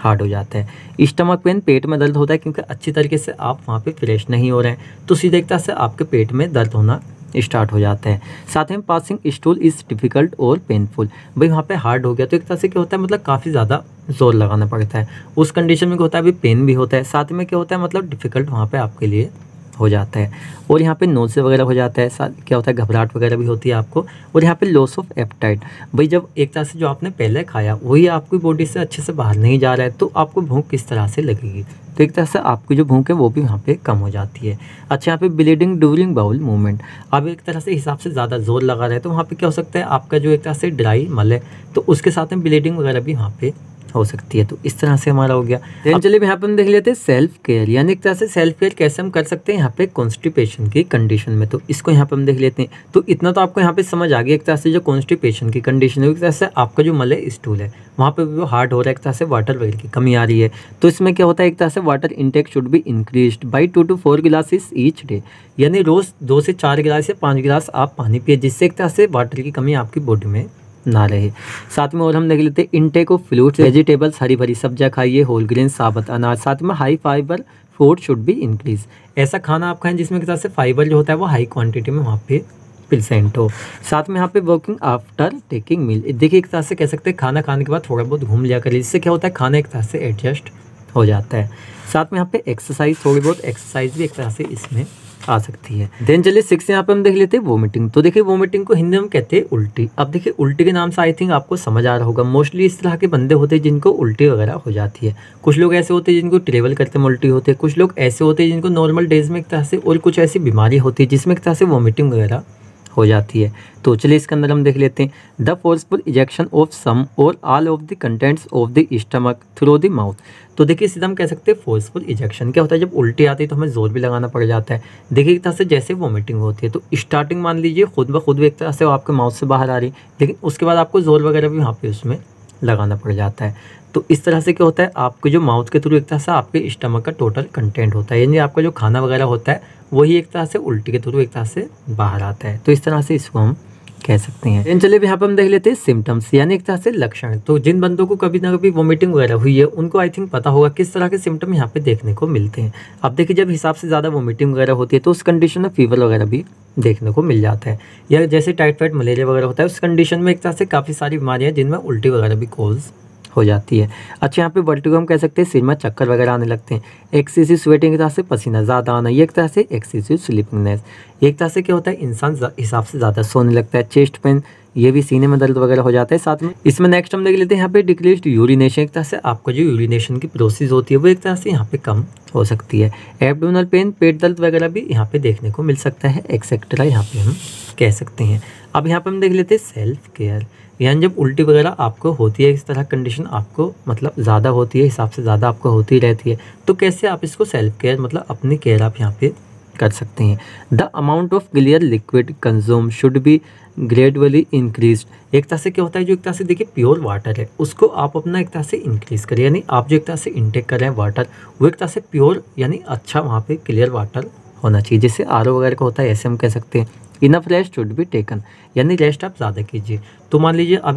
हार्ड हो जाता है। स्टमक पेन, पेट में दर्द होता है क्योंकि अच्छी तरीके से आप वहाँ पे फ्रेश नहीं हो रहे हैं, तो सीधे एक तरह से आपके पेट में दर्द होना स्टार्ट हो जाते हैं। साथ में पासिंग स्टूल इज़ डिफ़िकल्ट और पेनफुल, भाई वहाँ पे हार्ड हो गया तो एक तरह से क्या होता है, मतलब काफ़ी ज़्यादा ज़ोर लगाना पड़ता है। उस कंडीशन में क्या होता है, अभी पेन भी होता है, साथ में क्या होता है, मतलब डिफ़िकल्ट वहाँ पे आपके लिए हो जाता है। और यहाँ पे नोज़े वगैरह हो जाता है, साथ क्या होता है, घबराहट वगैरह भी होती है आपको। और यहाँ पे लॉस ऑफ एपेटाइट, भाई जब एक तरह से जो आपने पहले खाया वही आपकी बॉडी से अच्छे से बाहर नहीं जा रहा है, तो आपको भूख किस तरह से लगेगी, तो एक तरह से आपकी जो भूख है वो भी वहाँ पे कम हो जाती है। अच्छा, यहाँ पे ब्लीडिंग ड्यूरिंग बाउल मूवमेंट, अब एक तरह से हिसाब से ज़्यादा जोर लगा रहा है तो वहाँ पे क्या हो सकता है, आपका जो एक तरह से ड्राई मल है तो उसके साथ में ब्लीडिंग वगैरह भी वहाँ पे हो सकती है। तो इस तरह से हमारा हो गया। अब चलिए यहाँ पे हम देख लेते हैं सेल्फ केयर, यानी एक तरह से सेल्फ केयर कैसे हम कर सकते हैं यहाँ पे कॉन्स्टिपेशन की कंडीशन में। तो इसको यहाँ पे हम देख लेते हैं। तो इतना तो आपको यहाँ पे समझ आ गया, एक तरह से जो कॉन्स्टिपेशन की कंडीशन है, एक तरह से आपका जो मल है, स्टूल है, वहाँ पे भी वो हार्ड हो रहा है, एक तरह से वाटर वगैरह की कमी आ रही है। तो इसमें क्या होता है, एक तरह से water intake should be increased by 2 to 4 glasses each day, यानी रोज़ 2 से 4 गिलास या 5 गिलास आप पानी पिए, जिससे एक तरह से वाटर की कमी आपकी बॉडी में ना रहे। साथ में और हम देख लेते हैं इनटेक ऑफ फ्रूट्स, वेजिटेबल्स, हरी भरी सब्जियां खाइए, होल ग्रेन, साबुत अनाज। साथ में high fibre food should be increase, ऐसा खाना आप खाएं जिसमें की तरह से फाइबर जो होता है वो हाई क्वांटिटी में वहाँ पे प्रेजेंट हो। साथ में यहाँ पे वर्किंग आफ्टर टेकिंग मील, देखिए एक तरह से कह सकते हैं खाना खाने के बाद थोड़ा बहुत घूम लिया करिए, इससे क्या होता है, खाना एक तरह से एडजस्ट हो जाता है। साथ में यहाँ पे एक्सरसाइज, थोड़ी बहुत एक्सरसाइज भी एक तरह से इसमें आ सकती है। देन चलिए 6 यहाँ पे हम देख लेते हैं वोमिटिंग। तो देखिए वोमिटिंग को हिंदी में कहते हैं उल्टी। अब देखिए उल्टी के नाम से आई थिंक आपको समझ आ रहा होगा, मोस्टली इस तरह के बंदे होते हैं जिनको उल्टी वगैरह हो जाती है। कुछ लोग ऐसे होते हैं जिनको ट्रेवल करते में उल्टी होते हैं, कुछ लोग ऐसे होते हैं जिनको नॉर्मल डेज में एक तरह से, और कुछ ऐसी बीमारी होती है जिसमें एक तरह से वोमिटिंग वगैरह हो जाती है। तो चलिए इसके अंदर हम देख लेते हैं the forceful ejection of some और all of the contents of the stomach through the mouth. तो देखिए सीधा हम कह सकते हैं फोर्सफुल इजेक्शन क्या होता है, जब उल्टी आती है तो हमें जोर भी लगाना पड़ जाता है। देखिए एक तरह से जैसे वोमिटिंग होती है तो स्टार्टिंग मान लीजिए खुद ब खुद एक तरह से आपके माउथ से बाहर आ रही, लेकिन उसके बाद आपको जोर वगैरह भी वहाँ पे उसमें लगाना पड़ जाता है। तो इस तरह से क्या होता है, आपके जो माउथ के थ्रू एक तरह से आपके स्टमक का टोटल कंटेंट होता है, यानी आपका जो खाना वगैरह होता है वही एक तरह से उल्टी के थ्रू एक तरह से बाहर आता है। तो इस तरह से इसको हम कह सकते हैं। लेकिन चलिए यहाँ पर हम देख लेते हैं सिम्टम्स, यानी एक तरह से लक्षण। तो जिन बंदों को कभी ना कभी वोमिटिंग वगैरह हुई है उनको आई थिंक पता होगा किस तरह के सिम्टम यहाँ पे देखने को मिलते हैं। अब देखिए जब हिसाब से ज़्यादा वोमिटिंग वगैरह होती है तो उस कंडीशन में फीवर वगैरह भी देखने को मिल जाता है, या जैसे टाइफाइड मलेरिया वगैरह होता है उस कंडीशन में एक तरह से काफ़ी सारी बीमारियाँ जिनमें उल्टी वगैरह भी कॉज हो जाती है। अच्छा यहाँ पे वर्टिगो हम कह सकते हैं, सिर में चक्कर वगैरह आने लगते हैं। एक्सेसिव स्वेटिंग की तरह से पसीना ज़्यादा आना, ये एक तरह से एक्सेसिव स्लीपिंगनेस, एक तरह से क्या होता है इंसान हिसाब से ज़्यादा सोने लगता है। चेस्ट पेन, ये भी सीने में दर्द वगैरह हो जाता है। साथ में इसमें नेक्स्ट हम देख लेते हैं यहाँ पे डिक्रीज्ड यूरिनेशन, एक तरह से आपका जो यूरिनेशन की प्रोसेस होती है वो एक तरह से यहाँ पे कम हो सकती है। एब्डोमिनल पेन, पेट दर्द वगैरह भी यहाँ पे देखने को मिल सकता है, एक्सेट्रा यहाँ पे हम कह सकते हैं। अब यहाँ पे हम देख लेते हैं सेल्फ केयर, यानी जब उल्टी वगैरह आपको होती है, इस तरह कंडीशन आपको मतलब ज़्यादा होती है, हिसाब से ज़्यादा आपको होती रहती है, तो कैसे आप इसको सेल्फ केयर मतलब अपनी केयर आप यहाँ पे कर सकते हैं। The amount of clear liquid consume should be gradually increased, एक तरह से क्या होता है जो एक तरह से देखिए प्योर वाटर है उसको आप अपना एक तरह से इंक्रीज़ करें, यानी आप जो एक तरह से इंटेक कर रहे हैं वाटर वो एक तरह से प्योर यानी अच्छा वहाँ पे क्लियर वाटर होना चाहिए, जैसे आरओ वगैरह का होता है, ऐसे हम कह सकते हैं। Enough rest should be taken, यानी रेस्ट आप ज़्यादा कीजिए। तो मान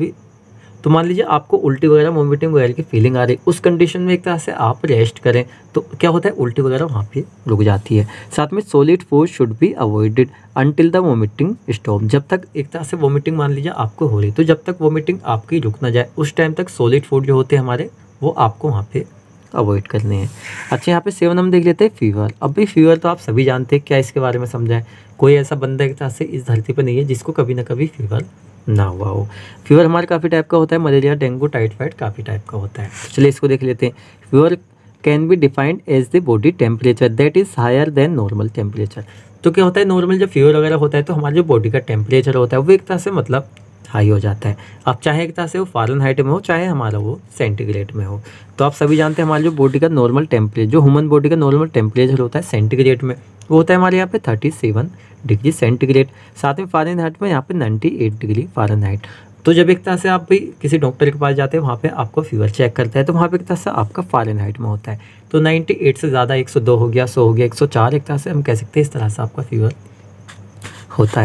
लीजिए आपको उल्टी वगैरह वोमिटिंग वगैरह की फीलिंग आ रही, उस कंडीशन में एक तरह से आप रेस्ट करें तो क्या होता है उल्टी वगैरह वहाँ पे रुक जाती है। साथ में solid food should be avoided until the vomiting stop, जब तक एक तरह से वोमिटिंग मान लीजिए आपको हो रही तो जब तक वोमिटिंग आपकी रुक ना जाए उस टाइम तक सॉलिड फूड जो होते हैं हमारे वो आपको वहाँ पे अवॉइड करने हैं। अच्छा यहाँ पे 7 हम देख लेते हैं फीवर। अब भी फीवर तो आप सभी जानते हैं, क्या इसके बारे में समझाएं, कोई ऐसा बंदा एक तरह से इस धरती पर नहीं है जिसको कभी ना कभी फीवर ना हुआ हो। फीवर हमारे काफ़ी टाइप का होता है, मलेरिया, डेंगू, टाइफाइड काफ़ी टाइप का होता है। चलिए इसको देख लेते हैं। Fever can be defined as the body temperature that is higher than normal temperature. तो क्या होता है नॉर्मल जब फीवर वगैरह होता है तो हमारा जो बॉडी का टेम्परेचर होता है वो एक तरह से मतलब हाई हो जाता है। आप चाहे एक तरह से वो फ़ारेनहाइट में हो चाहे हमारा वो सेंटीग्रेड में हो। तो आप सभी जानते हैं हमारे जो बॉडी का नॉर्मल टेम्परेचर, जो ह्यूमन बॉडी का नॉर्मल टेम्परेचर होता है सेंटीग्रेड में, वो होता है हमारे यहाँ पे 37 डिग्री सेंटीग्रेड। साथ में फ़ारेनहाइट में यहाँ पे 98 डिग्री फ़ारेनहाइट। तो जब एक तरह से आप भी किसी डॉक्टर के पास जाते हैं वहाँ पे आपको फीवर चेक करता है तो वहाँ पे एक तरह से आपका फ़ारेनहाइट में होता है। तो 98 से ज़्यादा 102 हो गया, 100 हो गया, 104 एक तरह से हम कह सकते हैं, इस तरह से आपका फीवर होता है।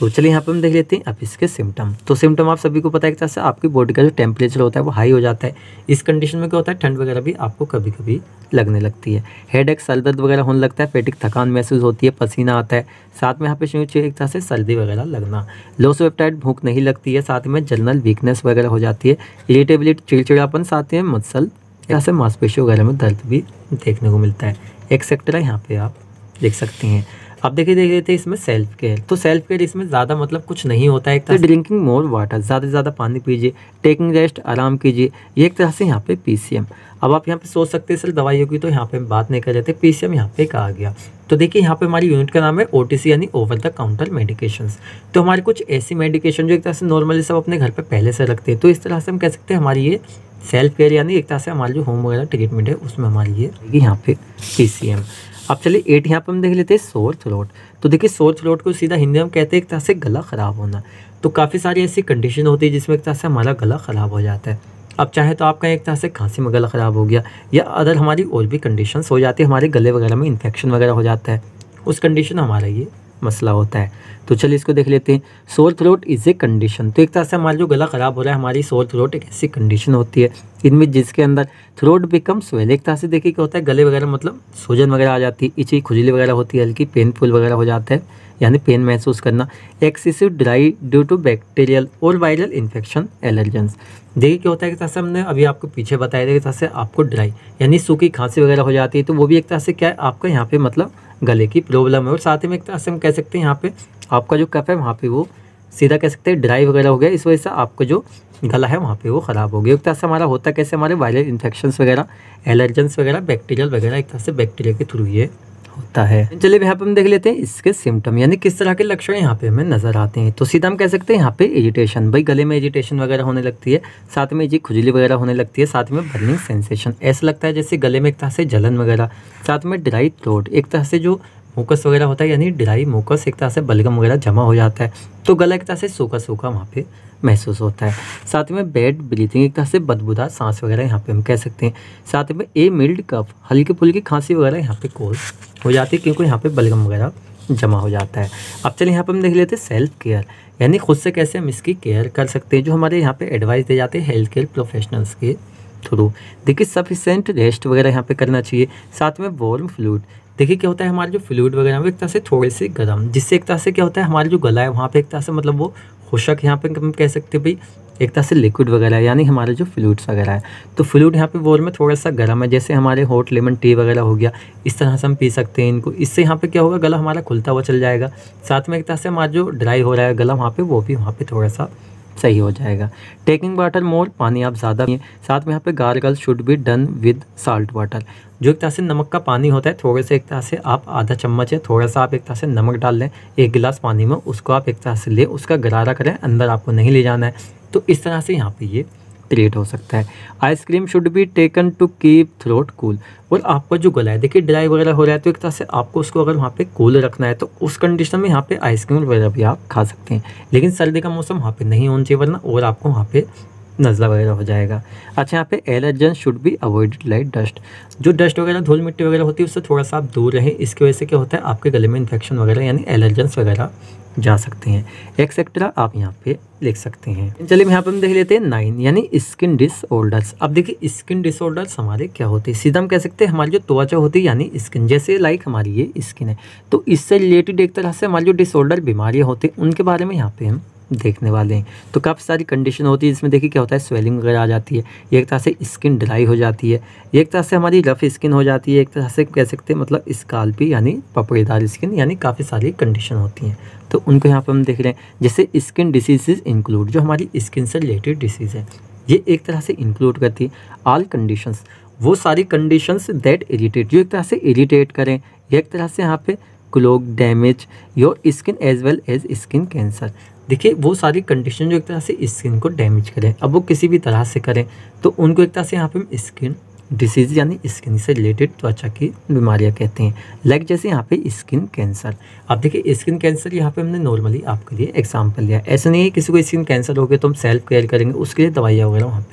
तो चलिए यहाँ पे हम देख लेते हैं अब इसके सिम्टम। तो सिम्टम आप सभी को पता है एक तरह से आपकी बॉडी का जो टेम्परेचर होता है वो हाई हो जाता है। इस कंडीशन में क्या होता है, ठंड वगैरह भी आपको कभी कभी लगने लगती है। हेडेक, सर दर्द वगैरह होने लगता है, पेटिक, थकान महसूस होती है, पसीना आता है, साथ में यहाँ पे एक तरह से सर्दी वगैरह लगना, लॉस ऑफ एपेटाइट, भूख नहीं लगती है, साथ में जनरल वीकनेस वगैरह हो जाती है, इरिटेबिलिटी, चिड़चिड़ापन, साथ में मसल यहाँ से मांसपेशियों वगैरह में दर्द भी देखने को मिलता है, एक्सेट्रा यहाँ पे आप देख सकते हैं। अब देख लेते हैं इसमें सेल्फ केयर। तो सेल्फ केयर इसमें ज़्यादा मतलब कुछ नहीं होता है। एक तरह से ड्रिंकिंग मोर वाटर, ज़्यादा से ज़्यादा पानी पीजिए, टेकिंग रेस्ट, आराम कीजिए, ये एक तरह से यहाँ पे पीसीएम। अब आप यहाँ पे सोच सकते हैं सर दवाइयों की तो यहाँ पे हम बात नहीं कर रहे थे, पीसीएम यहाँ पे कहा गया। तो देखिए यहाँ पे हमारी यूनिट का नाम है ओटीसी यानी ओवर द काउंटर मेडिकेशंस। तो हमारी कुछ ऐसी मेडिकेशन जो एक तरह से नॉर्मली सब अपने घर पर पहले से रखते हैं, तो इस तरह से हम कह सकते हैं हमारी ये सेल्फ केयर यानी एक तरह से हमारी जो होम वगैरह ट्रीटमेंट है उसमें हमारी ये यहाँ पे पीसीएम। अब चलिए 8 यहाँ पे हम देख लेते हैं सोर थ्रोट। तो देखिए सोर थ्रोट को सीधा हिंदी में कहते हैं एक तरह से गला ख़राब होना। तो काफ़ी सारी ऐसी कंडीशन होती है जिसमें एक तरह से हमारा गला ख़राब हो जाता है। अब चाहे तो आपका एक तरह से खांसी में गला ख़राब हो गया या अदर हमारी और भी कंडीशंस हो जाती है, हमारे गले वगैरह में इन्फेक्शन वगैरह हो जाता है, उस कंडीशन हमारा ये मसला होता है। तो चलिए इसको देख लेते हैं। Sore throat is a condition. तो एक तरह से हमारा जो गला ख़राब हो रहा है, हमारी सोर थ्रोट एक ऐसी कंडीशन होती है इनमें जिसके अंदर थ्रोट बिकम स्वेल। एक तरह से देखिए क्या होता है, गले वगैरह मतलब सूजन वगैरह आ जाती है, इची, खुजली वगैरह होती है, हल्की पेनफुल वगैरह हो जाता है यानी पेन महसूस करना, excessive dry due to bacterial और वायरल इन्फेक्शन, एलर्जेंस। देखिए क्या होता है एक तरह से हमने अभी आपको पीछे बताया था, एक तरह से आपको ड्राई यानी सूखी खांसी वगैरह हो जाती है, तो वो भी एक तरह से क्या है आपका यहाँ पे मतलब गले की प्रॉब्लम है। और साथ में एक तरह से हम कह सकते हैं यहाँ पे आपका जो कफ है वहाँ पे वो सीधा कह सकते हैं ड्राई वगैरह हो गया, इस वजह से आपका जो गला है वहाँ पे वो ख़राब हो गया। एक तरह से हमारा होता कैसे, हमारे वायरल इन्फेक्शंस वगैरह, एलर्जेंस वगैरह, बैक्टीरियल वगैरह एक तरह से बैक्टीरिया के थ्रू ये होता है। चलिए यहाँ पे हम देख लेते हैं इसके सिम्टम यानी किस तरह के लक्षण यहाँ पे हमें नजर आते हैं। तो सीधा हम कह सकते हैं यहाँ पे इरिटेशन, भाई गले में इरिटेशन वगैरह होने लगती है, साथ में जी खुजली वगैरह होने लगती है, साथ में बर्निंग सेंसेशन, ऐसा लगता है जैसे गले में एक तरह से जलन वगैरह, साथ में ड्राई थ्रोट, एक तरह से जो मुकस वगैरह होता है यानी ड्राई मुकस, एक तरह से बलगम वगैरह जमा हो जाता है, तो गला एक तरह से सूखा सूखा वहाँ पे महसूस होता है। साथ में बैड ब्रीथिंग, एक तरह से बदबूदार सांस वगैरह यहाँ पे हम कह सकते हैं। साथ में ए मिल्ड कफ, हल्की फुल्की खांसी वगैरह यहाँ पे कोल्ड हो जाती है क्योंकि यहाँ पे बलगम वगैरह जमा हो जाता है। अब चलिए यहाँ पे हम देख लेते हैं सेल्फ केयर यानी खुद से कैसे हम इसकी केयर कर सकते हैं, जो हमारे यहाँ पे एडवाइस दिए जाते हैं हेल्थ केयर प्रोफेशनल्स के थ्रू। देखिए सफिशिएंट रेस्ट वगैरह यहाँ पे करना चाहिए, साथ में वार्म फ्लूइड। देखिए क्या होता है हमारे जो फ्लूइड वगैरह वो एक तरह से थोड़े से गर्म, जिससे एक तरह से क्या होता है हमारा जो गला है वहाँ पे एक तरह से मतलब वो खुशक, यहाँ पे हम कह सकते हैं भाई एक तरह से लिक्विड वगैरह है यानी हमारे जो फ्लूइड्स वगैरह है, तो फ्लूइड यहाँ पे वॉल में थोड़ा सा गर्म है, जैसे हमारे हॉट लेमन टी वगैरह हो गया, इस तरह से हम पी सकते हैं इनको। इससे यहाँ पे क्या होगा, गला हमारा खुलता हुआ चल जाएगा, साथ में एक तरह से हमारा जो ड्राई हो रहा है गला वहाँ पे वो भी वहाँ पे थोड़ा सा सही हो जाएगा। टेकिंग वाटर मोर, पानी आप ज़्यादा पिए, साथ में यहाँ पे gargle should be done with salt water, जो एक तरह से नमक का पानी होता है, थोड़े से एक तरह से आप आधा चम्मच है थोड़ा सा आप एक तरह से नमक डाल लें 1 गिलास पानी में, उसको आप एक तरह से ले उसका गरारा करें, अंदर आपको नहीं ले जाना है, तो इस तरह से यहाँ पे ये ट्रीट हो सकता है। Ice cream should be taken to keep throat cool, और आपका जो गला है देखिए ड्राई वगैरह हो रहा है तो एक तरह से आपको उसको अगर वहाँ पे कूल रखना है तो उस कंडीशन में यहाँ पे आइसक्रीम वगैरह भी आप खा सकते हैं, लेकिन सर्दी का मौसम वहाँ पे नहीं होना चाहिए वरना और आपको वहाँ पे नज़ला वगैरह हो जाएगा। अच्छा यहाँ पे allergen should be avoided like dust, जो डस्ट वगैरह धूल मिट्टी वगैरह होती है उससे थोड़ा सा आप दूर रहें, इसकी वजह से क्या होता है आपके गले में इन्फेक्शन वगैरह यानी एलर्जेंस वगैरह जा सकते हैं, एक्सेट्रा आप यहाँ पे लिख सकते हैं। चलिए यहाँ पे हम देख लेते हैं 9 यानी स्किन डिसऑर्डर्स। अब देखिए स्किन डिसऑर्डर्स हमारे क्या होते हैं, सीधा हम कह सकते हैं हमारी जो त्वचा होती है यानी स्किन, जैसे लाइक हमारी ये स्किन है, तो इससे रिलेटेड एक तरह से हमारी जो डिसऑर्डर बीमारियाँ होती हैं उनके बारे में यहाँ पे हम देखने वाले हैं। तो काफ़ी सारी कंडीशन होती है जिसमें देखिए क्या होता है स्वेलिंग वगैरह आ जाती है, ये एक तरह से स्किन ड्राई हो जाती है, ये एक तरह से हमारी रफ स्किन हो जाती है, एक तरह से कह सकते हैं मतलब स्काल्पी यानी पपड़ेदार स्किन, यानी काफ़ी सारी कंडीशन होती हैं, तो उनको यहाँ पर हम देख रहे हैं। जैसे स्किन डिसीजेज इंक्लूड, जो हमारी स्किन से रिलेटेड डिसीज़ है ये एक तरह से इंक्लूड करती है ऑल कंडीशंस, वो सारी कंडीशंस दैट इरिटेट, जो एक तरह से इरिटेट करें, ये एक तरह से यहाँ पे clog damage your skin as well as skin cancer. देखिए वो सारी कंडीशन जो एक तरह से स्किन को डैमेज करें, अब वो किसी भी तरह से करें तो उनको एक तरह से यहाँ पे हम स्किन डिसीज यानी स्किन से रिलेटेड त्वचा की बीमारियाँ कहते हैं। लाइक जैसे यहाँ पे स्किन कैंसर, अब देखिए स्किन कैंसर यहाँ पे हमने नॉर्मली आपके लिए एग्जाम्पल लिया, ऐसा नहीं है किसी को स्किन कैंसर हो गया तो हम सेल्फ केयर करेंगे, उसके लिए दवाइयाँ वगैरह वहाँ पे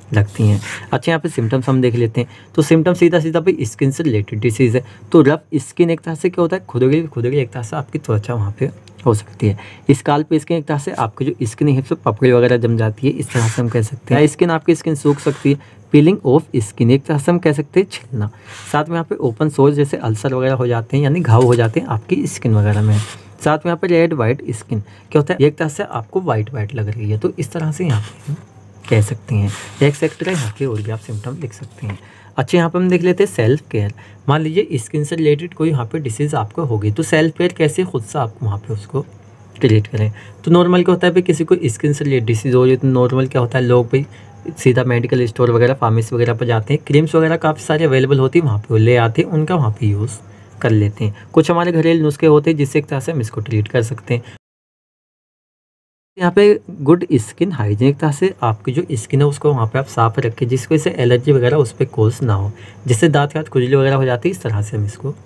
लगती हैं। अच्छा, यहाँ पे सिम्टम्स हम देख लेते हैं। तो सिम्टम्स सीधा सीधा भाई स्किन से रिलेटेड डिसीज़ है। तो रफ स्किन एक तरह से क्या होता है, खुदरी एक तरह से आपकी त्वचा वहाँ पे हो सकती है। स्काल्प स्किन एक तरह से आपकी जो स्किन है उसमें पपड़ी वगैरह जम जाती है, इस तरह से हम कह सकते हैं। स्किन आपकी स्किन सूख सकती है। पीलिंग ऑफ स्किन एक तरह से हम कह सकते हैं छिलना। साथ में यहाँ पे ओपन सोर्स जैसे अल्सर वगैरह हो जाते हैं, यानी घाव हो जाते हैं आपकी स्किन वगैरह में। साथ में यहाँ पे रेड वाइट स्किन क्या होता है, एक तरह से आपको वाइट लग रही है, तो इस तरह से यहाँ पे हम कह सकते हैं। एक्सेट्रा यहाँ के और भी आप सिम्टम लिख सकते हैं। अच्छा, यहाँ पे हम देख लेते हैं सेल्फ केयर। मान लीजिए स्किन से रिलेटेड कोई यहाँ पे डिसीज़ आपको होगी, तो सेल्फ केयर कैसे खुद से आपको वहाँ पे उसको क्रिएट करें। तो नॉर्मल क्या होता है भाई, किसी को स्किन से रिलेटेड डिसीज़ हो रही है तो नॉर्मल क्या होता है, लोग भाई सीधा मेडिकल स्टोर वगैरह फार्मेसी वगैरह पर जाते हैं। क्रीम्स वगैरह काफ़ी सारी अवेलेबल होती है, वहाँ पे वो ले आते हैं, उनका वहाँ पे यूज़ कर लेते हैं। कुछ हमारे घरेलू नुस्खे होते हैं जिससे एक तरह से हम इसको ट्रीट कर सकते हैं। यहाँ पे गुड स्किन हाइजीन एक तरह से आपकी जो स्किन है उसको वहाँ पे आप साफ रखें, जिसकी वजह से एलर्जी वगैरह उस पर कोज ना हो, जिससे दांत खुजली वगैरह हो जाती है, इस तरह से हम इसको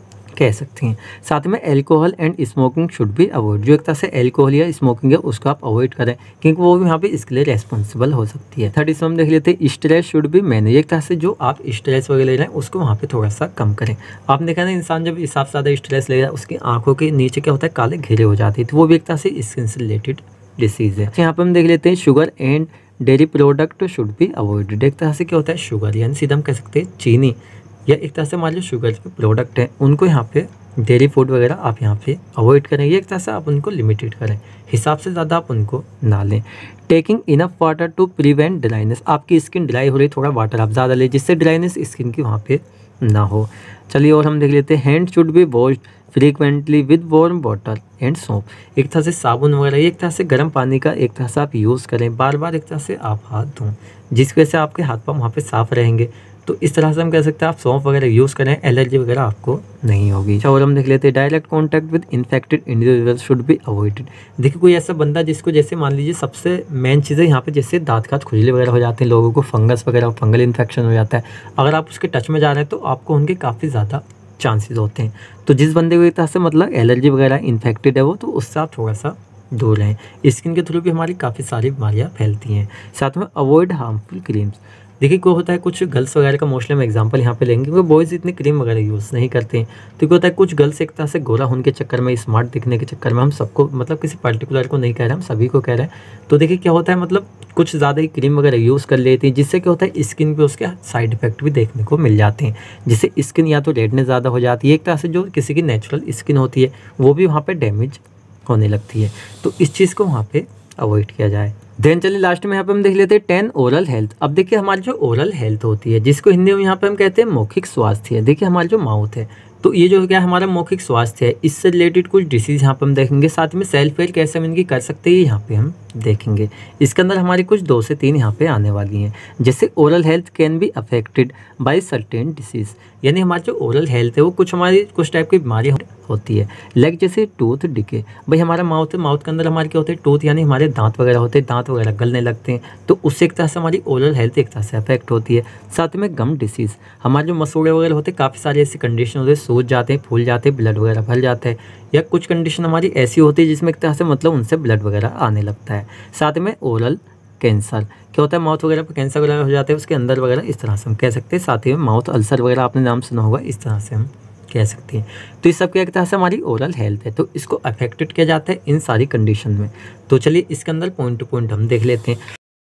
कह सकते हैं। साथ में alcohol and smoking should be avoid. जो एक तरह से अल्कोहल या स्मोकिंग है उसको आप अवॉइड करें, क्योंकि वो भी यहाँ पे इसके लिए रेस्पॉन्सिबल हो सकती है। थर्ड इसमें हम देख लेते हैं स्ट्रेस शुड भी मैनेज। एक तरह से जो आप स्ट्रेस वगैरह ले रहे हैं उसको वहाँ पे थोड़ा सा कम करें। आपने देखा ना, इंसान जब हिसाब से ज़्यादा स्ट्रेस ले रहा है उसकी आंखों के नीचे क्या होता है, काले घेरे हो जाते हैं, तो वो भी एक तरह से स्किन से रिलेटेड डिसीज़ है। यहाँ पे हम देख लेते हैं sugar and dairy product should be avoided. एक तरह से क्या होता है, शुगर यानी सीधा हम कह सकते हैं चीनी, या एक तरह से हमारे जो शुगर के प्रोडक्ट हैं उनको यहाँ पे डेयरी फूड वगैरह आप यहाँ पे अवॉइड करें। ये एक तरह से आप उनको लिमिटेड करें, हिसाब से ज़्यादा आप उनको ना लें। Taking enough water to prevent dryness. आपकी स्किन ड्राई हो रही, थोड़ा वाटर आप ज़्यादा लें जिससे ड्राइनेस स्किन की वहाँ पे ना हो। चलिए और हम देख लेते हैं hand should be washed frequently with warm water and soap. एक तरह से साबुन वगैरह एक तरह से गर्म पानी का एक तरह से आप यूज़ करें, बार बार एक तरह से आप हाथ धों, जिसकी वजह से आपके हाथ पाँव वहाँ पे साफ़ रहेंगे। तो इस तरह से हम कह सकते हैं आप सौंफ वगैरह यूज़ करें, एलर्जी वगैरह आपको नहीं होगी। अच्छा, और हम देख लेते हैं direct contact with infected individual should be avoided. देखिए कोई ऐसा बंदा जिसको जैसे मान लीजिए सबसे मेन चीज़ है यहाँ पे, जैसे दांत खुजली वगैरह हो जाते हैं, लोगों को फंगस वगैरह फंगल इन्फेक्शन हो जाता है, अगर आप उसके टच में जा रहे हैं तो आपको उनके काफ़ी ज़्यादा चांसेस होते हैं। तो जिस बंदे को एक तरह से मतलब एलर्जी वगैरह इन्फेक्टेड है वो, तो उससे आप थोड़ा सा दूर रहें। स्किन के थ्रू भी हमारी काफ़ी सारी बीमारियाँ फैलती हैं। साथ में अवॉइड हार्मफुल क्रीम्स। देखिए क्या होता है, कुछ गर्ल्स वगैरह का मोस्टली हम एग्जांपल यहाँ पे लेंगे, क्योंकि बॉयज़ इतनी क्रीम वगैरह यूज़ नहीं करते हैं। तो क्या होता है, कुछ गर्ल्स एक तरह से गोरा होने के चक्कर में, स्मार्ट दिखने के चक्कर में, हम सबको मतलब किसी पर्टिकुलर को नहीं कह रहे, हम सभी को कह रहे हैं। तो देखिए क्या होता है, मतलब कुछ ज़्यादा ही क्रीम वगैरह यूज़ कर लेती हैं, जिससे क्या होता है स्किन पे उसके साइड इफेक्ट भी देखने को मिल जाते हैं, जिससे स्किन या तो रेडनेस ज़्यादा हो जाती है, एक तरह से जो किसी की नेचुरल स्किन होती है वो भी वहाँ पर डैमेज होने लगती है। तो इस चीज़ को वहाँ पे अवॉइड किया जाए। देन चलिए लास्ट में यहाँ पे हम देख लेते हैं 10 ओरल हेल्थ। अब देखिए हमारी जो ओरल हेल्थ होती है, जिसको हिंदी में यहाँ पे हम कहते हैं मौखिक स्वास्थ्य। देखिए हमारी जो माउथ है, तो ये जो क्या हमारा मौखिक स्वास्थ्य है, इससे रिलेटेड कुछ डिसीज़ यहाँ पे हम देखेंगे। साथ में सेल्फ केयर कैसे हम इनकी कर सकते हैं यहाँ पे हम देखेंगे। इसके अंदर हमारी कुछ 2 से 3 यहाँ पे आने वाली हैं। जैसे oral health can be affected by certain disease, यानी हमारी जो ओरल हेल्थ है वो कुछ टाइप की बीमारी होती है। लाइक जैसे टूथ डिके, भाई हमारा माउथ है, माउथ के अंदर हमारे क्या होते हैं, टूथ यानी हमारे दांत वगैरह होते हैं, दांत वगैरह गलने लगते हैं, तो उससे एक तरह से हमारी ओरल हेल्थ एक तरह से अफेक्ट होती है। साथ में गम डिसीज़, हमारे जो मसूड़े वगैरह होते हैं, काफ़ी सारी ऐसी कंडीशन होती है, सूज जाते हैं, फूल जाते हैं, ब्लड वगैरह भर जाता है, या कुछ कंडीशन हमारी ऐसी होती है जिसमें एक तरह से मतलब उनसे ब्लड वगैरह आने लगता है। साथ में ओरल कैंसर, क्या होता है माउथ वगैरह पर कैंसर वगैरह हो जाते हैं उसके अंदर वगैरह, इस तरह से हम कह सकते हैं। साथ ही में माउथ अल्सर वगैरह आपने नाम सुना होगा, इस तरह से हम कह सकते हैं। तो इस सब क्या एक तरह से हमारी ओरल हेल्थ है, तो इसको अफेक्टेड किया जाता है इन सारी कंडीशन में। तो चलिए इसके अंदर पॉइंट टू पॉइंट हम देख लेते हैं।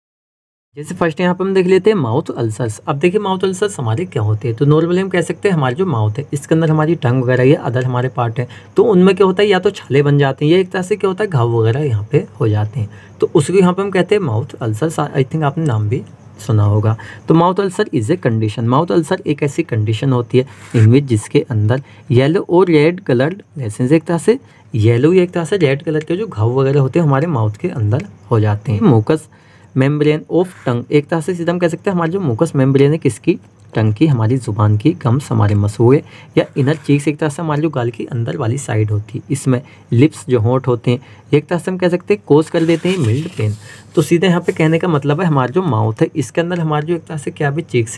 जैसे फर्स्ट यहाँ पर हम देख लेते हैं माउथ अल्सर्स। अब देखिए माउथ अल्सर्स हमारे क्या होते हैं, तो नॉर्मली हम कह सकते हैं हमारी जो माउथ है इसके अंदर हमारी टंग वगैरह या अदर हमारे पार्ट है, तो उनमें क्या होता है या तो छाले बन जाते हैं या एक तरह से क्या होता है घाव वगैरह यहाँ पे हो जाते हैं, तो उसको यहाँ पे हम कहते हैं माउथ अल्सर्स। आई थिंक आपने नाम भी सुना होगा। तो mouth ulcer is a condition, mouth ulcer एक ऐसी कंडीशन होती है इनविच जिसके अंदर येलो और रेड कलर्ड लेसेंस, एक तरह से येलो या एक तरह से रेड कलर के जो घाव वगैरह होते हैं हमारे माउथ के अंदर हो जाते हैं। मुकस मेम्ब्रेन ऑफ टंग, एक तरह से सीधा हम कह सकते हैं हमारी जो मुकस मेम्ब्रेन है किसकी, टंग की, हमारी ज़ुबान की, गम्स हमारे मसूड़े या इनर चीक्स, एक तरह से हमारी जो गाल की अंदर वाली साइड होती है, इसमें लिप्स जो होंठ होते हैं एक तरह से हम कह सकते हैं कोज कर देते हैं मिल्ड पेन। तो सीधे यहाँ पे कहने का मतलब है हमारा जो माउथ है इसके अंदर हमारे जो एक तरह से क्या भी चीक्स हैं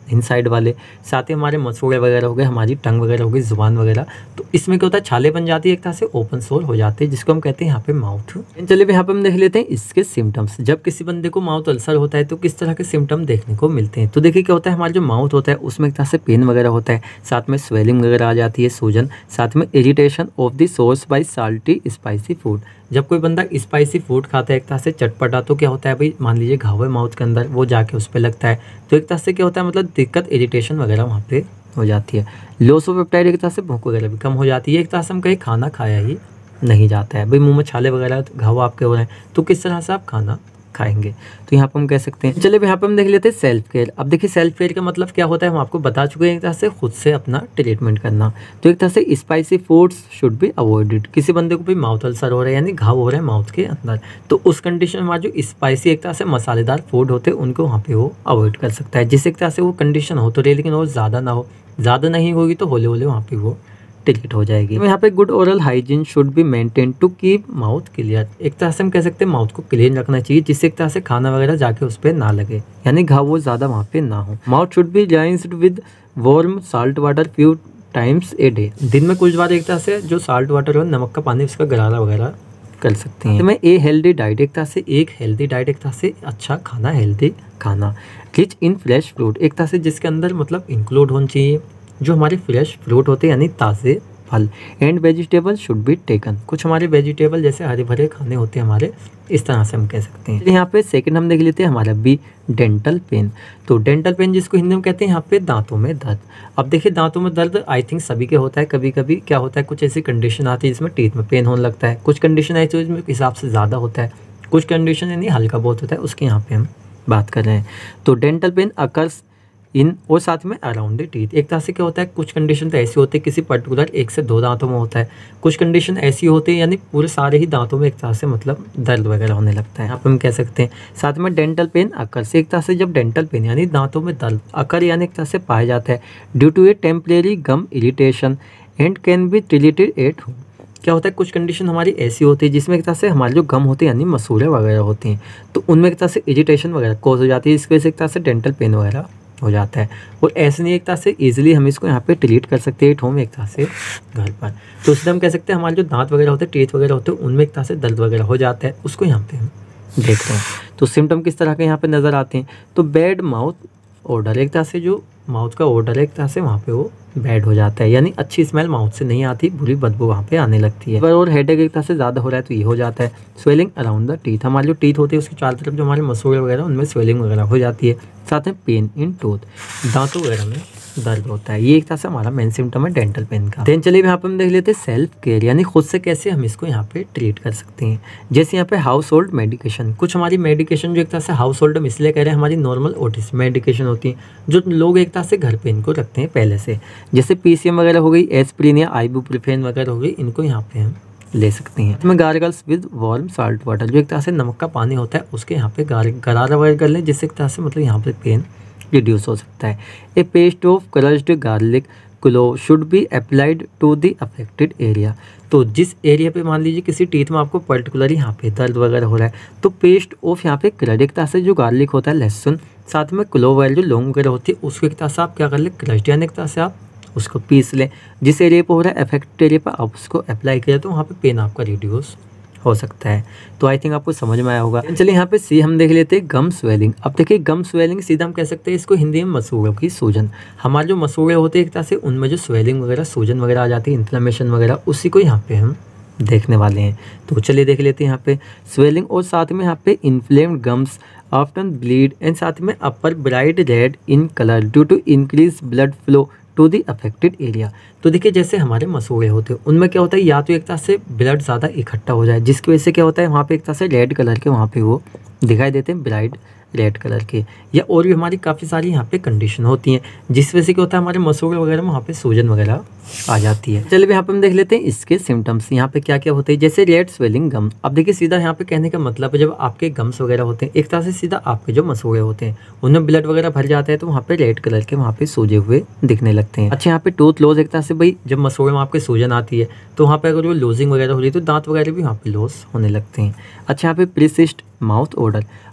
इनसाइड वाले, साथ ही हमारे मसूड़े वगैरह हो गए, हमारी टंग वगैरह हो गई, जुबान वगैरह। तो इसमें क्या होता है, छाले बन जाती है, एक तरह से ओपन सोर हो जाते हैं, जिसको हम कहते हैं यहाँ पे माउथ। चलिए यहाँ पे हम देख लेते हैं इसके सिम्टम्स। जब किसी बंदे को माउथ अल्सर होता है तो किस तरह के सिम्टम देखने को मिलते हैं। तो देखिए क्या होता है, हमारा जो माउथ होता है उसमें एक तरह से पेन वगैरह होता है, साथ में स्वेलिंग वगैरह आ जाती है, सूजन, साथ में irritation of the source by salty spicy food. जब कोई बंदा स्पाइसी फूड खाता है एक तरह से चटपटा, तो क्या होता है भाई, मान लीजिए घाव है माउथ के अंदर, वो जाके उस पर लगता है, तो एक तरह से क्या होता है, मतलब दिक्कत, इरिटेशन वगैरह वहाँ पे हो जाती है। लॉस ऑफ एपेटाइट, एक तरह से भूख वगैरह भी कम हो जाती है, एक तरह से हम कहीं खाना खाया ही नहीं जाता है। भाई मुंह में छाले वगैरह घाव आपके हो रहे हैं, तो किस तरह से आप खाना खाएंगे, तो यहाँ पर हम कह सकते हैं। चलिए यहाँ पे हम देख लेते हैं सेल्फ केयर। अब देखिए सेल्फ केयर का मतलब क्या होता है, हम आपको बता चुके हैं, एक तरह से खुद से अपना ट्रीटमेंट करना। तो एक तरह से spicy foods should be avoided. किसी बंदे को भी माउथ अल्सर हो रहा है, यानी घाव हो रहा है माउथ के अंदर, तो उस कंडीशन में हमारा जो स्पाइसी एक तरह से मसालेदार फूड होते हैं उनको वहाँ पे वो अवॉइड कर सकता है, जिससे एक तरह से वो कंडीशन हो तो रही, लेकिन वो ज़्यादा ना हो, ज़्यादा नहीं होगी तो होले होले वहाँ पे वो ट्रीट हो जाएगी। तो यहाँ पे good oral hygiene should be maintain to keep mouth clear. एक तरह से हम कह सकते हैं माउथ को क्लीन रखना चाहिए, जिससे एक तरह से खाना वगैरह जाके उस पर ना लगे, यानी घाव वो ज़्यादा वहाँ पे ना हो। Mouth should be rinsed with warm salt water few times a day. दिन में कुछ बार एक तरह से जो साल्ट वाटर हो, नमक का पानी, उसका गरारा वगैरह कर सकते हैं। तो मैं ए हेल्दी डाइट, एक तरह से एक हेल्दी डाइट, एक तरह से अच्छा खाना, हेल्दी खाना, रिच इन फ्रेश फ्रूट, एक तरह से जिसके अंदर मतलब इंक्लूड होना चाहिए जो हमारे फ्रेश फ्रूट होते हैं, यानी ताज़े फल। And vegetable should be taken, कुछ हमारे वेजिटेबल जैसे हरे भरे खाने होते हैं हमारे, इस तरह से हम कह सकते हैं। यहाँ पे सेकंड हम देख लेते हैं हमारा बी डेंटल पेन। तो डेंटल पेन जिसको हिंदी में कहते हैं यहाँ पे दांतों में दर्द। अब देखिए दांतों में दर्द आई थिंक सभी के होता है, कभी कभी क्या होता है, कुछ ऐसी कंडीशन आती है जिसमें टीथ में पेन होने लगता है, कुछ कंडीशन ऐसी हो जिसमें हिसाब से ज़्यादा होता है, कुछ कंडीशन यानी हल्का बहुत होता है, उसके यहाँ पे हम बात कर रहे हैं। तो डेंटल पेन अकर्स इन और साथ में अराउंड द टीथ। एक तरह से क्या होता है, कुछ कंडीशन तो ऐसी होती है किसी पर्टिकुलर 1 से 2 दांतों में होता है, कुछ कंडीशन ऐसी होती है यानी पूरे सारे ही दांतों में एक तरह से मतलब दर्द वगैरह होने लगता है, यहाँ पर हम कह सकते हैं। साथ में डेंटल पेन अकर से, एक तरह से जब डेंटल पेन यानी दांतों में दर्द अकर यानी एक तरह से पाया जाता है due to a temporary gum irritation and can be treated at home. क्या होता है, कुछ कंडीशन हमारी ऐसी होती है जिसमें एक तरह से हमारे जो गम होते हैं यानी मसूड़े वगैरह होते हैं, तो उनमें एक तरह से इरिटेशन वगैरह कॉज हो जाती है, इसकी वजह से एक तरह से डेंटल पेन वगैरह हो जाता है। और ऐसे नहीं, एक तरह से इजीली हम इसको यहाँ पे ट्रीट कर सकते हैं एट होम, एक तरह से घर पर। तो उससे हम कह सकते हैं हमारे जो दांत वगैरह होते हैं, टीथ वगैरह होते हैं, उनमें एक तरह से दर्द वगैरह हो जाता है, उसको यहाँ पे हम देख रहे हैं। तो सिम्टम किस तरह के यहाँ पे नज़र आते हैं, तो बैड माउथ ऑर्डर, एक तरह से जो माउथ का ऑर्डर है एक तरह से वहाँ पे वो बैड हो जाता है, यानी अच्छी स्मेल माउथ से नहीं आती, बुरी बदबू वहाँ पे आने लगती है। और हेडेक एक तरह से ज़्यादा हो रहा है तो ये हो जाता है। स्वेलिंग अराउंड द टीथ, हमारे जो टीथ होते हैं उसकी चारों तरफ जो हमारे मसूड़े वगैरह उनमें स्वेलिंग वगैरह हो जाती है। साथ में पेन इन टूथ, दांतों वगैरह में दर्द होता है, ये एक तरह से हमारा मेन सिम्टम है डेंटल पेन का। देन चलिए यहाँ पे हम देख लेते हैं सेल्फ केयर, यानी खुद से कैसे हम इसको यहाँ पे ट्रीट कर सकते हैं। जैसे यहाँ पे हाउस होल्ड मेडिकेशन, कुछ हमारी मेडिकेशन जो एक तरह से हाउस होल्ड हम इसलिए कह रहे हैं, हमारी नॉर्मल ओटीसी मेडिकेशन होती है जो लोग एक तरह से घर पे इनको रखते हैं पहले से, जैसे पीसीएम वगैरह हो गई, एस्प्रिन या आइबुप्रोफेन वगैरह हो गई, इनको यहाँ पे हम ले सकते हैं। इसमें gargles with warm salt water, जो एक तरह से नमक का पानी होता है उसके यहाँ पे गरारा वगैरह कर लें, जिससे एक तरह से मतलब यहाँ पे पेन रिड्यूस हो सकता है। A paste of crushed garlic clove should be applied to the affected area, तो जिस एरिया पे मान लीजिए किसी टीथ में आपको पर्टिकुलर यहाँ पे दर्द वगैरह हो रहा है, तो पेस्ट ऑफ यहाँ पे क्रश, एक तरह से जो गार्लिक होता है लहसुन, साथ में क्लोव वगैरह जो लौंग वगैरह होती है उसको एक तरह से आप क्या कर लें, क्रश्ड यानी एक तरह से आप उसको पीस लें, जिस एरिया पे हो रहा है अफेक्टेड एरिया पर आप उसको अप्लाई करें तो वहाँ पे पेन आपका रिड्यूस हो सकता है। तो आई थिंक आपको समझ में आया होगा। चलिए यहाँ पे सी हम देख लेते हैं गम स्वेलिंग। अब देखिए गम स्वेलिंग सीधा हम कह सकते हैं इसको हिंदी में मसूड़ों की सूजन। हमारे जो मसूड़े होते हैं एक तरह से उनमें जो स्वेलिंग वगैरह सूजन वगैरह आ जाती है, इन्फ्लेमेशन वगैरह, उसी को यहाँ पे हम देखने वाले हैं। तो चलिए देख लेते हैं यहाँ पे स्वेलिंग और साथ में यहाँ पे inflamed gums often bleed and साथ में appear bright red in colour due to increase blood flow to the affected area. तो देखिए जैसे हमारे मसूड़े होते हैं उनमें क्या होता है, या तो एक तरह से ब्लड ज़्यादा इकट्ठा हो जाए जिसकी वजह से क्या होता है वहाँ पे एक तरह से रेड कलर के वहाँ पे वो दिखाई देते हैं, ब्राइट रेड कलर के, या और भी हमारी काफ़ी सारी यहाँ पे कंडीशन होती हैं जिस वजह से क्या होता है हमारे मसूड़े वगैरह में वहाँ पे सूजन वगैरह आ जाती है। चलिए यहाँ पे हम देख लेते हैं इसके सिम्टम्स यहाँ पे क्या क्या होते हैं। जैसे रेड स्वेलिंग गम, अब देखिए सीधा यहाँ पे कहने का मतलब है जब आपके गम्स वगैरह होते हैं एक तरह से सीधा आपके जो मसूड़े होते हैं उनमें ब्लड वगैरह भर जाता है तो वहाँ पे रेड कलर के वहाँ पे सूजे हुए दिखने लगते हैं। अच्छा यहाँ पे टूथ लॉस, एक तरह से भाई जब मसूड़े में आपके सूजन आती है तो वहाँ पे अगर वो लूजिंग वगैरह हो रही है तो दांत वगैरह भी वहाँ पे लॉस होने लगते हैं। अच्छा यहाँ पे प्रिसिस्ट माउथ ऑर्डर,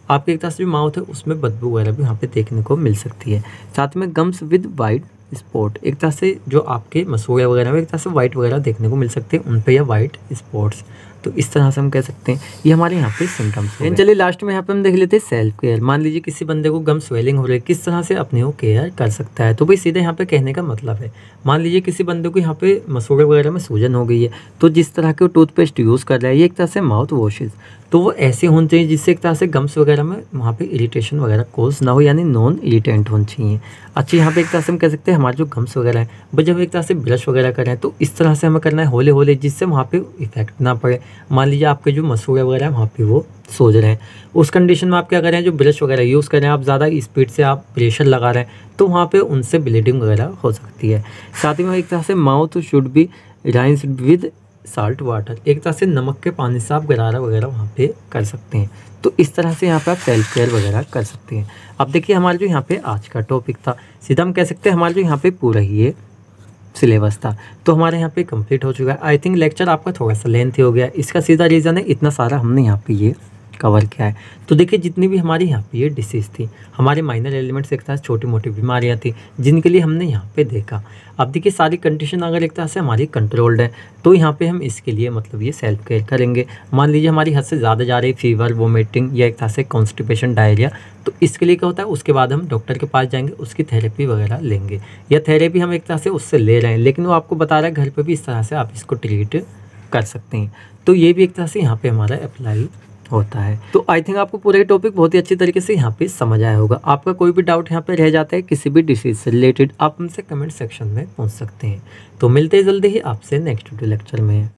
आपके एक तरह से जो माउथ है उसमें बदबू वगैरह भी वहाँ पे देखने को मिल सकती है। साथ में गम्स विद वाइट स्पॉट, एक तरह से जो आपके मसूड़े वगैरह में एक तरह से वाइट वगैरह देखने को मिल सकते हैं उन पे, या वाइट स्पॉट्स। तो इस तरह से हम कह सकते हैं ये हमारे यहाँ पे सिम्टम्स हैं। चलिए लास्ट में यहाँ पे हम देख लेते हैं सेल्फ केयर। मान लीजिए किसी बंदे को गम स्वेलिंग हो रही है, किस तरह से अपने को केयर कर सकता है। तो भाई सीधे यहाँ पे कहने का मतलब है, मान लीजिए किसी बंदे को यहाँ पे मसूड़े वगैरह में सूजन हो गई है, तो जिस तरह के टूथपेस्ट यूज़ कर रहा है ये एक तरह से माउथ वॉशेज़, तो वो ऐसे होने चाहिए जिससे एक तरह से गम्स वगैरह में वहाँ पे इरिटेशन वगैरह कोज ना हो, यानी नॉन इरिटेंट होने चाहिए। अच्छा, यहाँ पे एक तरह से हम कह सकते हैं हमारे जो गम्स वगैरह हैं वो जब एक तरह से ब्रश वगैरह करें तो इस तरह से हमें करना है होले होले, जिससे वहाँ पे इफेक्ट ना पड़े। मान लीजिए आपके जो मसूड़े वगैरह हैं वहाँ पे वो सोज रहे हैं, उस कंडीशन में आप क्या करें, जो ब्रश वगैरह यूज़ करें, आप ज़्यादा स्पीड से आप प्रेशर लगा रहे हैं तो वहाँ पे उनसे ब्लीडिंग वगैरह हो सकती है। साथ ही में एक तरह से mouth should be rinsed with salt water, एक तरह से नमक के पानी से आप गरारा वगैरह वहाँ पे कर सकते हैं। तो इस तरह से यहाँ पे आप सेल्फ केयर वगैरह कर सकते हैं। अब देखिए हमारा जो यहाँ पे आज का टॉपिक था, सीधा हम कह सकते हैं हमारा जो यहाँ पे पूरा ही ये सिलेबस था तो हमारे यहाँ पे कंप्लीट हो चुका है। आई थिंक लेक्चर आपका थोड़ा सा लेंथी हो गया, इसका सीधा रीज़न है इतना सारा हमने यहाँ पे ये कवर किया है। तो देखिए जितनी भी हमारी यहाँ पे ये डिसीज़ थी, हमारे माइनर एलिमेंट्स एक तरह से छोटी मोटी बीमारियाँ थी जिनके लिए हमने यहाँ पे देखा। अब देखिए सारी कंडीशन अगर एक तरह से हमारी कंट्रोल्ड है तो यहाँ पे हम इसके लिए मतलब ये सेल्फ केयर करेंगे। मान लीजिए हमारी हद से ज़्यादा जा रही फीवर, वोमिटिंग या एक तरह से कॉन्स्टिपेशन, डायरिया, तो इसके लिए क्या होता है, उसके बाद हम डॉक्टर के पास जाएंगे, उसकी थेरेपी वगैरह लेंगे, या थेरेपी हम एक तरह से उससे ले रहे हैं लेकिन वो आपको बता रहा है घर पर भी इस तरह से आप इसको ट्रीट कर सकते हैं। तो ये भी एक तरह से यहाँ पे हमारा अप्लाई होता है। तो आई थिंक आपको पूरे टॉपिक बहुत ही अच्छी तरीके से यहाँ पे समझ आया होगा। आपका कोई भी डाउट यहाँ पे रह जाता है किसी भी डिसीज से रिलेटेड, आप हमसे कमेंट सेक्शन में पूछ सकते हैं। तो मिलते हैं जल्दी ही आपसे नेक्स्ट लेक्चर में।